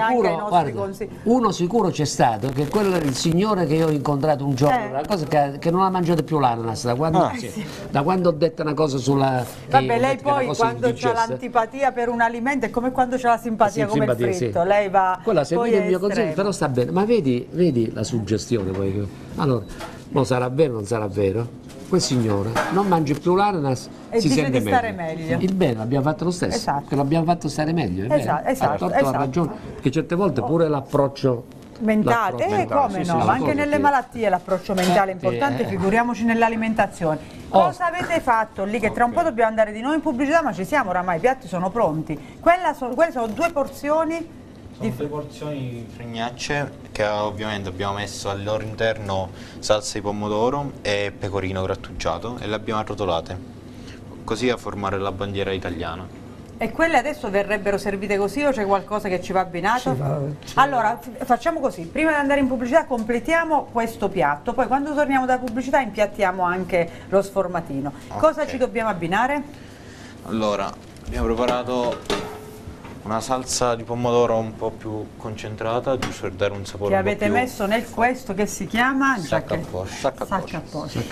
uno sicuro c'è stato, che quello è il signore che io ho incontrato un giorno, una cosa che non ha mangiato più l'ananas da quando ho detto una cosa sulla... Vabbè, lei poi quando c'ha l'antipatia per un alimento è come quando c'ha la simpatia come il fritto, lei va... Quella seguite il mio consiglio, però sta bene, ma vedi la suggestione poi. Allora, non sarà vero, non sarà vero? Quel signore non mangi più l'ananas, si sente meglio. Il bene l'abbiamo fatto lo stesso, perché l'abbiamo fatto stare meglio, è esatto. Ha ragione, perché certe volte pure l'approccio mentale, come no, ma anche nelle malattie l'approccio mentale è importante, figuriamoci nell'alimentazione. Cosa avete fatto lì, che tra un po' dobbiamo andare di nuovo in pubblicità, ma ci siamo oramai, i piatti sono pronti. Quelle sono 2 porzioni. Sono 2 porzioni di fregnacce che ovviamente abbiamo messo al loro interno salsa di pomodoro e pecorino grattugiato e le abbiamo arrotolate, così a formare la bandiera italiana. E quelle adesso verrebbero servite così o c'è qualcosa che ci va abbinato? Allora, facciamo così, prima di andare in pubblicità completiamo questo piatto, poi quando torniamo da pubblicità impiattiamo anche lo sformatino. Cosa ci dobbiamo abbinare? Allora, abbiamo preparato una salsa di pomodoro un po' più concentrata, giusto per dare un sapore che un po' avete più... messo nel questo che si chiama sac à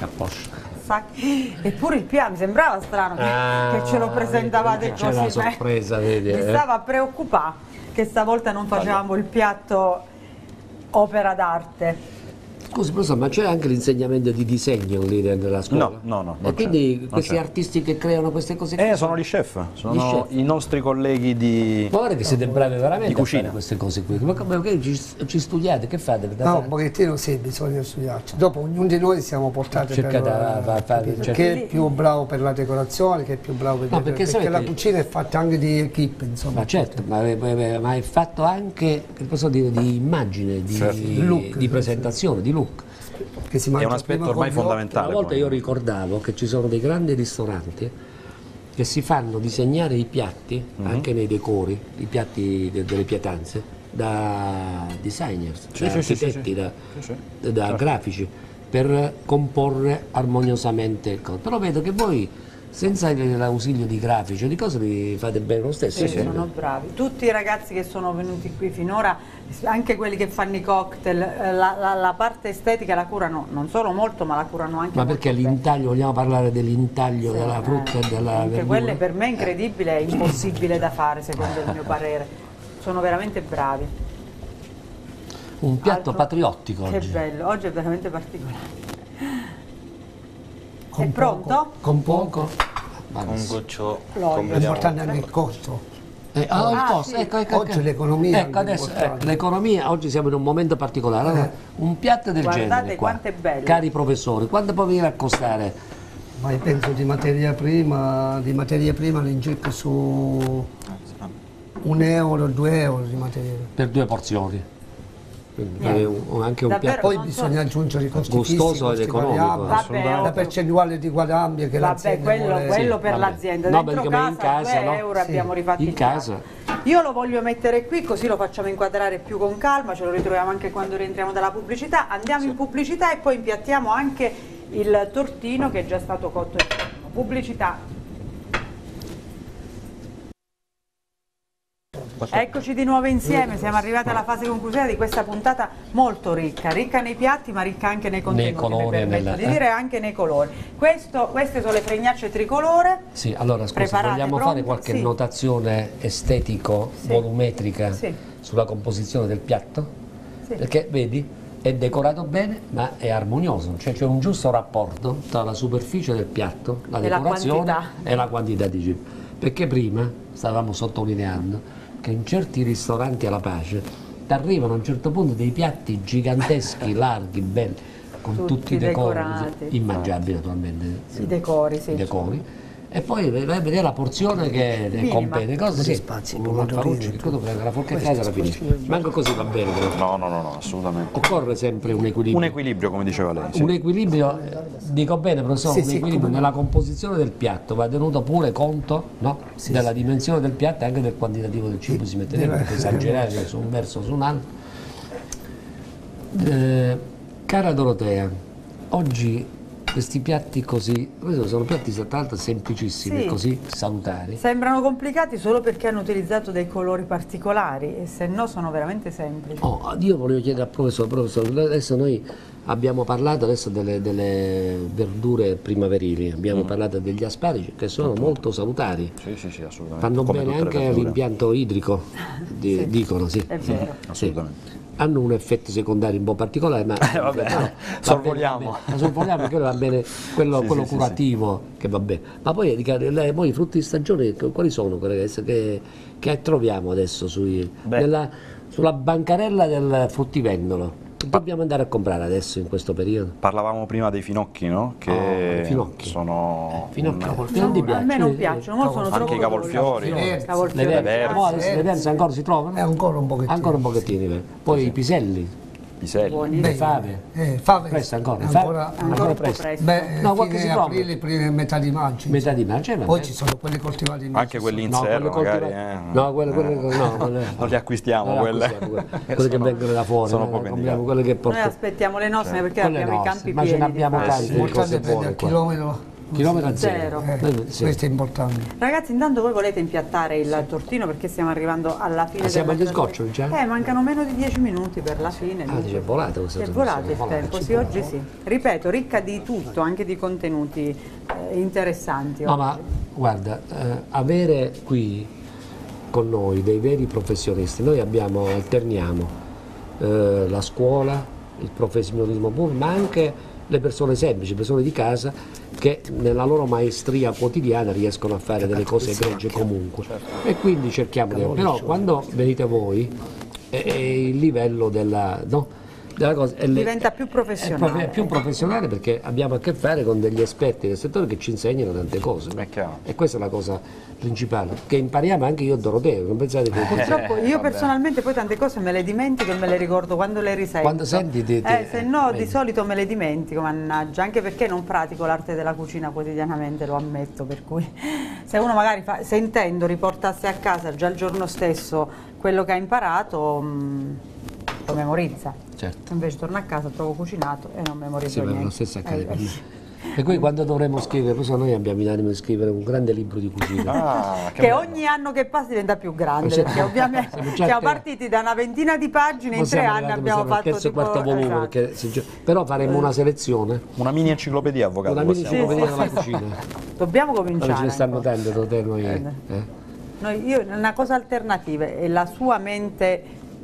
poche. Eppure il piatto mi sembrava strano che ce lo presentavate così. C'è la sorpresa, vedi. Mi stava a preoccupare che stavolta non facevamo il piatto opera d'arte. Scusi, professor, ma c'è anche l'insegnamento di disegno lì nella scuola? No. E quindi questi artisti che creano queste cose qui? Sono gli chef, sono i nostri colleghi di... Ma guarda che siete bravi veramente di cucina. A fare queste cose qui. Ma ci studiate? Che fate? No, un pochettino sì, bisogna studiarci. Dopo ognuno di noi siamo portati che è più bravo per la decorazione, che è più bravo per perché la cucina è fatta anche di equipe, insomma. Ma certo, ma è fatto anche, che posso dire, di immagine, di presentazione, di look. È un aspetto ormai fondamentale. Una volta io ricordavo che ci sono dei grandi ristoranti che si fanno disegnare i piatti, anche nei decori, i piatti delle pietanze, da designers, da architetti, da grafici, per comporre armoniosamente il conto. Però vedo che voi, senza l'ausilio di grafici o di cose, li fate bene lo stesso. Sono bravi. Tutti i ragazzi che sono venuti qui finora, anche quelli che fanno i cocktail, la parte estetica la curano non solo molto, ma la curano anche molto. Ma perché l'intaglio, vogliamo parlare dell'intaglio della frutta e della anche verdura? Quelle per me è incredibile, è impossibile da fare secondo il mio parere. Sono veramente bravi. un piatto patriottico oggi. Che bello, oggi è veramente particolare. È pronto? Con poco. Con goccio L'importante è anche il costo. Il costo, sì. Oggi l'economia. Ecco, adesso l'economia, oggi siamo in un momento particolare. Allora, un piatto del genere qua, quanto è bello. Cari professori, quanto può venire a costare? Ma io penso di materia prima all'incirca su 1 euro, 2 euro di materia prima. Per 2 porzioni. Anche un piatto. Poi bisogna aggiungere i costi gustoso fissi, ed economico. Vabbè, la percentuale di guadagno che l'azienda quello per l'azienda. No, Dentro perché in casa 2 euro abbiamo rifatto in casa. Io lo voglio mettere qui così lo facciamo inquadrare più con calma, ce lo ritroviamo anche quando rientriamo dalla pubblicità. Andiamo in pubblicità e poi impiattiamo anche il tortino che è già stato cotto in forno. Pubblicità. Eccoci di nuovo insieme, siamo arrivati alla fase conclusiva di questa puntata molto ricca nei piatti ma ricca anche nei contenuti, colori, mi permetto di dire, anche nei colori. Queste sono le fregnacce tricolore. Sì, allora scusa, vogliamo fare qualche notazione estetico-volumetrica sulla composizione del piatto? Sì. Perché vedi, è decorato bene ma è armonioso, cioè c'è un giusto rapporto tra la superficie del piatto, la decorazione e la quantità di cibo. Perché prima stavamo sottolineando che in certi ristoranti alla pace ti arrivano a un certo punto dei piatti giganteschi, larghi, belli, con tutti i decori, immangiabili naturalmente, i decori, i decori. E poi vai a vedere la porzione che compete, cose sì, un alfaruccio che credo prende la forchetta e la finisce. Manco così va bene. No, assolutamente. Occorre sempre un equilibrio. Un equilibrio, come diceva lei. Sì. Un equilibrio, dico bene, professore, un equilibrio nella composizione del piatto, va tenuto pure conto della dimensione del piatto e anche del quantitativo del cibo che si mette dentro, perché esagerare su un verso o su un altro. Cara Dorotea, oggi questi piatti così, sono piatti soltanto semplicissimi, così salutari. Sembrano complicati solo perché hanno utilizzato dei colori particolari e se no sono veramente semplici. Io volevo chiedere al professore, adesso noi abbiamo parlato delle verdure primaverili, abbiamo parlato degli asparagi che sono molto salutari. Sì, assolutamente. Fanno bene anche all'impianto idrico, dicono, È vero. Assolutamente. Hanno un effetto secondario un po' particolare, ma sorvoliamo perché va bene quello curativo che va bene. Ma poi i frutti di stagione quali sono quelli che troviamo adesso sulla bancarella del fruttivendolo? Dobbiamo andare a comprare adesso in questo periodo. Parlavamo prima dei finocchi, no? Che finocchi. Sono a me non piacciono, sono troppo anche i cavolfiori, le verze ancora si trovano? Ancora un pochettino. Ancora un pochettino. Poi i piselli. Le fave. Presto ancora presto. Fine aprile, prima metà di maggio. Poi ci sono quelli coltivati in anche quelli in serra magari. Non li acquistiamo quelle che vengono da fuori. Sono poco indicate. Noi aspettiamo le nostre perché abbiamo i campi pieni. Ma ce n'abbiamo tanti. L'importante è prendere il chilometro zero. Questo è importante. Ragazzi, intanto voi volete impiattare il tortino perché stiamo arrivando alla fine. Siamo agli sgoccioli già? Mancano meno di 10 minuti per la fine. È volato questo. È volato il tempo, sì, oggi sì. Ripeto, ricca di tutto, anche di contenuti interessanti. Ma guarda, avere qui con noi dei veri professionisti, noi alterniamo la scuola, il professionismo puro, ma anche le persone semplici, persone di casa che nella loro maestria quotidiana riescono a fare delle cose egregie comunque. E quindi cerchiamo di... Però quando venite voi è il livello della cosa diventa più professionale. È più professionale perché abbiamo a che fare con degli esperti del settore che ci insegnano tante cose. E questa è la cosa principale, che impariamo anche io e Dorotea, non pensate che... Purtroppo io personalmente poi tante cose me le dimentico e me le ricordo quando le risento. Quando senti se no di solito me le dimentico, mannaggia, anche perché non pratico l'arte della cucina quotidianamente, lo ammetto, per cui se uno magari sentendo riportasse a casa già il giorno stesso quello che ha imparato lo memorizza. Certo. Invece torno a casa, trovo cucinato e non memorizzo niente. Lo stesso accade per me. E qui quando dovremo scrivere, poi noi abbiamo in animo di scrivere un grande libro di cucina. Che ogni anno che passa diventa più grande, perché ovviamente siamo partiti da una ventina di pagine, in 3 anni abbiamo fatto il terzo e quarto volume, però faremo una selezione. Una mini enciclopedia, avvocato. Una mini enciclopedia della cucina. Dobbiamo cominciare. Ce ne stanno tante, una cosa alternativa e la sua mente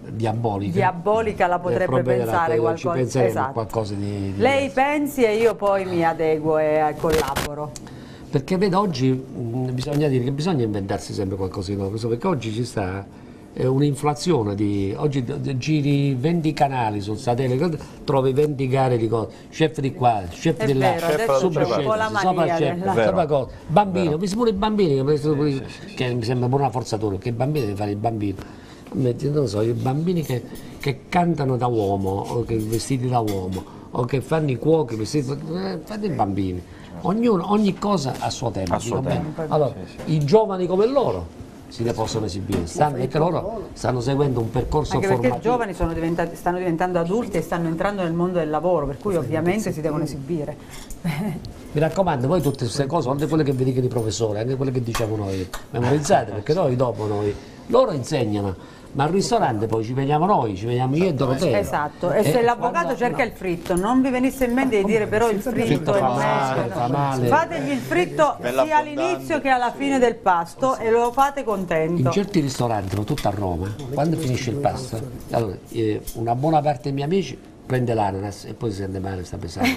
diabolica la potrebbe pensare qualcosa. Esatto. Qualcosa di lei pensi e io poi mi adeguo e collaboro. Perché vedo oggi, bisogna dire che bisogna inventarsi sempre qualcosa di nuovo, perché oggi ci sta un'inflazione oggi giri 20 canali sul satellite, trovi 20 gare di cose, chef di qua, chef di là, super chef, sopra chef, bambino, mi pure i bambini che mi sembra pure una forzatura, che i bambini devono fare i bambini, non so, i bambini che cantano da uomo o che vestiti da uomo o che fanno i cuochi vestiti, fanno i bambini, ogni cosa a suo tempo. Allora, i giovani come loro si ne possono esibire, perché loro stanno seguendo un percorso formativo. Perché i giovani stanno diventando adulti e stanno entrando nel mondo del lavoro, per cui ovviamente si devono esibire. Mi raccomando, voi tutte queste cose, anche quelle che vi dicono i professori, anche quelle che diciamo noi, memorizzate, perché noi dopo loro insegnano, ma al ristorante poi ci veniamo noi, ci veniamo io e Dorotea. Esatto, e se l'avvocato cerca il fritto, non vi venisse in mente di dire però il fritto è meglio. Fategli il fritto sia all'inizio che alla fine del pasto e lo fate contento. In certi ristoranti, soprattutto a Roma, quando finisce il pasto, allora, una buona parte dei miei amici prende l'ananas e poi si sente male, sta pesando.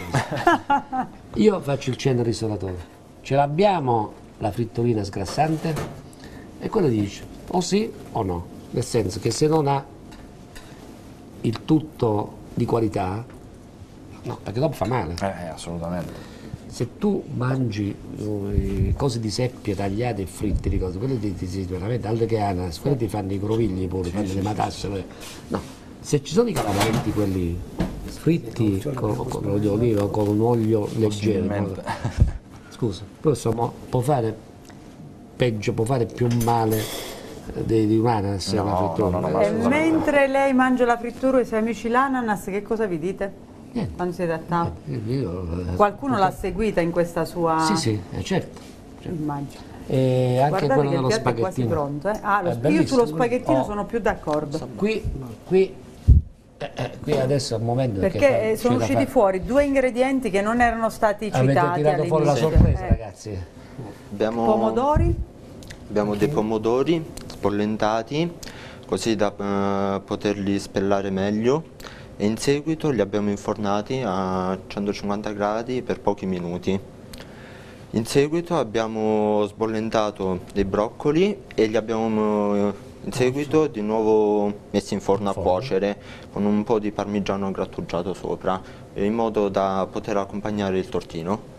Io faccio il cenno al ristoratore, ce l'abbiamo la frittolina sgrassante? E quello dice o sì o no. Nel senso che se non ha il tutto di qualità, no, perché dopo fa male. Assolutamente. Se tu mangi cose di seppie tagliate e fritte, di cose, quelle veramente altre che ananas, quelle ti fanno i grovigli pure, fanno le matasse. No, se ci sono i calamenti, quelli fritti con l'olio d'oliva o con un olio leggero, scusa, questo può fare peggio, può fare più male di un'ananas alla frittura. E mentre lei mangia la frittura e i suoi amici l'ananas, che cosa vi dite? Quando siete a tavola? Qualcuno l'ha seguita in questa sua... Sì, certo. Immagino. E anche guardate quello che il dello piatto è quasi pronto. Io sullo spaghettino sono più d'accordo. Qui adesso è il momento perché sono usciti fuori 2 ingredienti che non erano stati citati all'inizio. Avete tirato fuori la sorpresa, ragazzi. Pomodori? Abbiamo dei pomodori sbollentati così da poterli spellare meglio e in seguito li abbiamo infornati a 150 gradi per pochi minuti. In seguito abbiamo sbollentato dei broccoli e li abbiamo in seguito di nuovo messi in forno a cuocere con un po' di parmigiano grattugiato sopra in modo da poter accompagnare il tortino.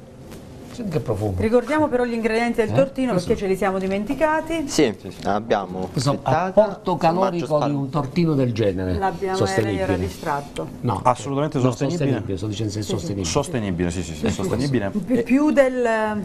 Che profumo. Ricordiamo però gli ingredienti del tortino perché ce li siamo dimenticati. Sì, abbiamo apporto calorico di un tortino del genere. L'abbiamo era distratto. No, assolutamente sostenibile. Sto dicendo se è sostenibile. Sostenibile, sì, sostenibile. Più del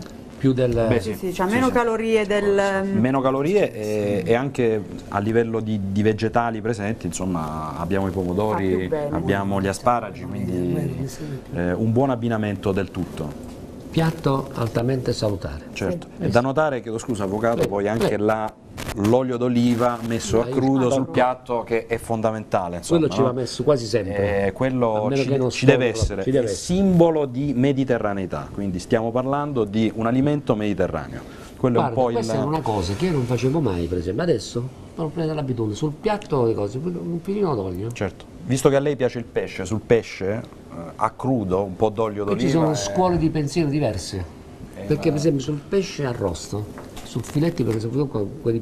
c'ha meno calorie meno calorie e anche a livello di vegetali presenti, insomma, abbiamo i pomodori, abbiamo gli asparagi, quindi un buon abbinamento del tutto. Piatto altamente salutare. Certo, è da notare, chiedo scusa avvocato, poi anche l'olio d'oliva messo a crudo sul piatto che è fondamentale. Insomma, quello ci va messo quasi sempre. Quello ci deve essere, è simbolo di mediterraneità, quindi stiamo parlando di un alimento mediterraneo. Questa è una cosa che io non facevo mai, per esempio, adesso ho preso l'abitudine, sul piatto le cose, un filino d'olio. Certo, visto che a lei piace il pesce, sul pesce a crudo un po' d'olio d'oliva. Ci sono scuole di pensiero diverse, perché per esempio sul pesce arrosto, sul filetti per esempio per quei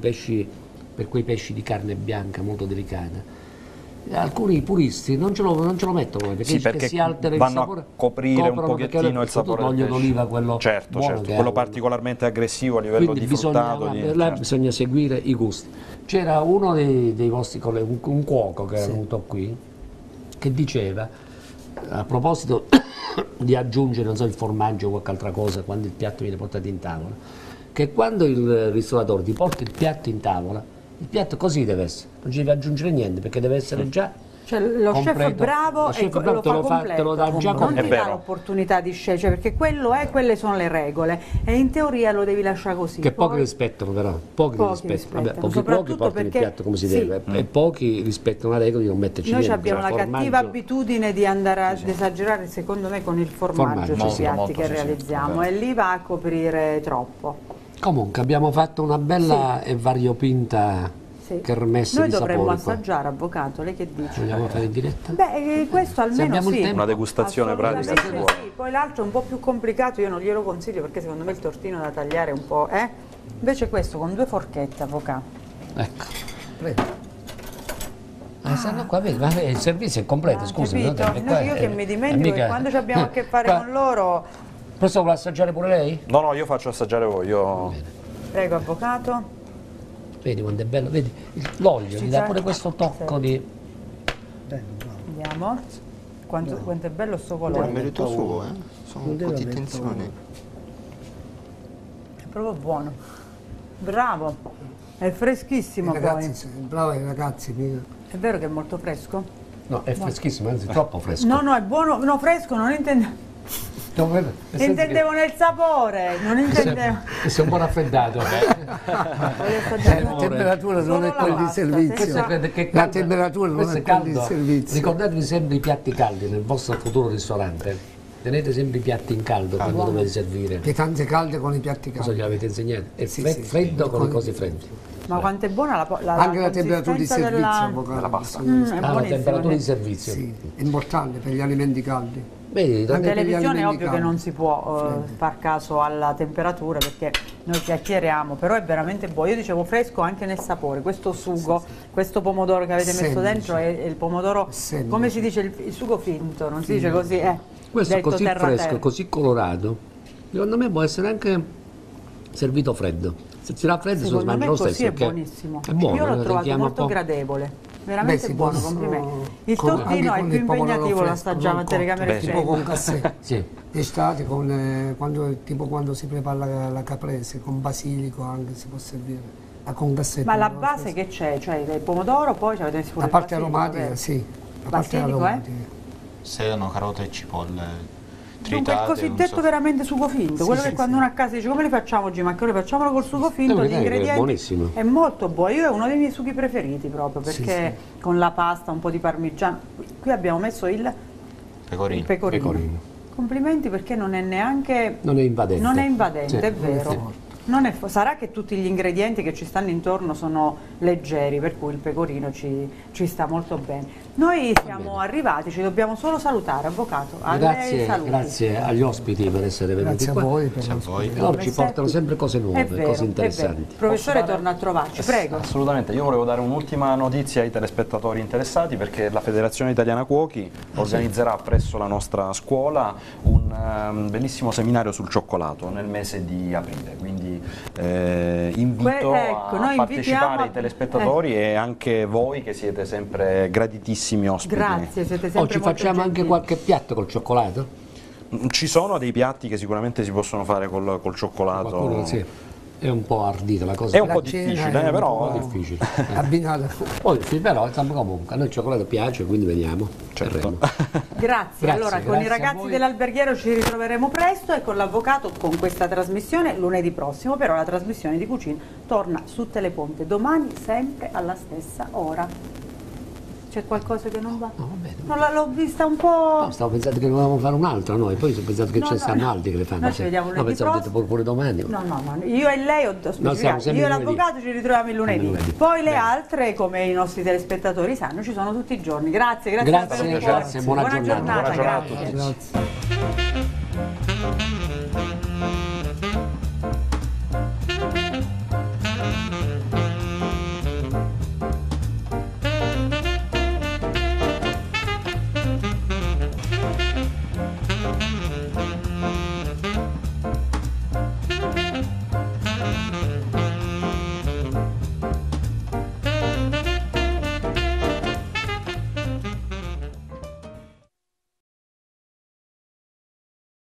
pesci di carne bianca molto delicata, alcuni puristi non ce lo mettono perché si altera il sapore, a coprire un pochettino il sapore dell'olio d'oliva, quello certo, buono, quello particolarmente aggressivo a livello di fruttato. Bisogna seguire i gusti. C'era uno dei vostri colleghi, un cuoco che è venuto qui, che diceva a proposito di aggiungere non so, il formaggio o qualche altra cosa quando il piatto viene portato in tavola, che quando il ristoratore ti porta il piatto in tavola, il piatto così deve essere, non ci deve aggiungere niente perché deve essere già lo completo. Chef bravo e lo fa completo, te lo dà già non ti dà l'opportunità di scegliere perché quelle sono le regole e in teoria lo devi lasciare così. Che pochi rispettano però, pochi rispettano. Pochi portano il piatto come si deve e pochi rispettano la regola di non metterci niente. Noi abbiamo la cattiva abitudine di andare ad esagerare secondo me con il formaggio sui piatti che realizziamo e lì va a coprire troppo. Comunque abbiamo fatto una bella e variopinta Sì. kermesse Noi di sapori. dovremmo assaggiare, avvocato, lei che dice? Vogliamo fare in diretta? Beh, questo almeno sì. Una degustazione pratica. Sì. Poi l'altro è un po' più complicato, io non glielo consiglio perché secondo me il tortino da tagliare è un po'... Invece questo con 2 forchette, avvocato. Ecco. Prego. Se no, qua vedi, ma il servizio è completo, scusa. Io che mi dimentico che quando ci abbiamo a che fare con loro... Questo vuole assaggiare pure lei? No, io faccio assaggiare voi. Prego, avvocato. Vedi quanto è bello, vedi l'olio, gli dà pure questo tocco di... Vediamo quanto è bello sto colore. È merito suo, sono un po' di tensione. È proprio buono, bravo, è freschissimo ragazzi, poi. Bravo i ragazzi. È vero che è molto fresco? No, è freschissimo, anzi troppo fresco. No, è buono, no, fresco non intendo. Intendevo nel sapore, non intendevo. Sei un po' raffreddato. La temperatura non è quella di servizio. La temperatura non è quella di servizio. Ricordatevi sempre i piatti caldi nel vostro futuro ristorante. Tenete sempre i piatti in caldo quando dovete servire. Pietanze calde con i piatti caldi. Cosa gliel'avete insegnato? E freddo con le cose fredde. Ma quanto è buona anche la temperatura di servizio della pasta. La temperatura di servizio. Sì, è importante per gli alimenti caldi. In televisione è ovvio che non si può far caso alla temperatura perché noi chiacchieriamo, però è veramente buono. Io dicevo fresco anche nel sapore, questo sugo, questo pomodoro che avete messo dentro è il pomodoro, come si dice, il sugo finto, non si dice così? Questo così fresco, così colorato, secondo me può essere anche servito freddo. Se si raffredda se lo mangia lo stesso. È buonissimo. È buono, io l'ho trovato molto gradevole. Veramente buono, complimenti. Il tortino è più impegnativo, lo assaggiamo a telecamere tipo con cassè. Sì. D'estate, tipo quando si prepara la caprese, con basilico anche si può servire. Con cassè. Ma la base che c'è? Cioè il pomodoro, poi avete messo la parte aromatica, sì. La parte aromatica. Sedano, carote e cipolle. Dunque il cosiddetto veramente sugo finto, quello che quando uno a casa dice come li facciamo oggi, ma che facciamolo col sugo finto, gli ingredienti è buonissimo. È molto buono, io è uno dei miei sughi preferiti proprio perché con la pasta, un po' di parmigiano, qui abbiamo messo il pecorino. Complimenti perché non è neanche... Non è invadente. Sì, è vero. Non è sarà che tutti gli ingredienti che ci stanno intorno sono leggeri, per cui il pecorino ci sta molto bene. Noi siamo arrivati, ci dobbiamo solo salutare, avvocato. Grazie agli ospiti per essere venuti qua. Grazie a voi. Loro ci portano sempre cose nuove, cose interessanti. Il professore torna a trovarci, prego. Assolutamente, io volevo dare un'ultima notizia ai telespettatori interessati perché la Federazione Italiana Cuochi organizzerà presso la nostra scuola un bellissimo seminario sul cioccolato nel mese di aprile, quindi invito a partecipare i telespettatori e anche voi che siete sempre graditissimi ospiti. Grazie, siete sempre ci facciamo anche qualche piatto col cioccolato? Ci sono dei piatti che sicuramente si possono fare col cioccolato. Qualcuno, sì. È un po' ardita la cosa. È un po' difficile, però è difficile. Abbinata. Però comunque a noi il cioccolato piace, quindi veniamo. Certo. Grazie. Allora con i ragazzi dell'alberghiero ci ritroveremo presto e con l'avvocato con questa trasmissione lunedì prossimo, però la trasmissione di cucina torna su Teleponte domani sempre alla stessa ora. C'è qualcosa che non va? No, va bene. Non l'ho vista un po'... No, stavo pensando che dovevamo fare un'altra noi, poi ho pensato che ci stanno altri che le fanno. Noi ci vediamo lunedì pensavo pure domani. No, io e lei ho specificato, io e l'avvocato ci ritroviamo il lunedì. Poi le altre, come i nostri telespettatori sanno, ci sono tutti i giorni. Grazie, grazie, buona giornata. Grazie.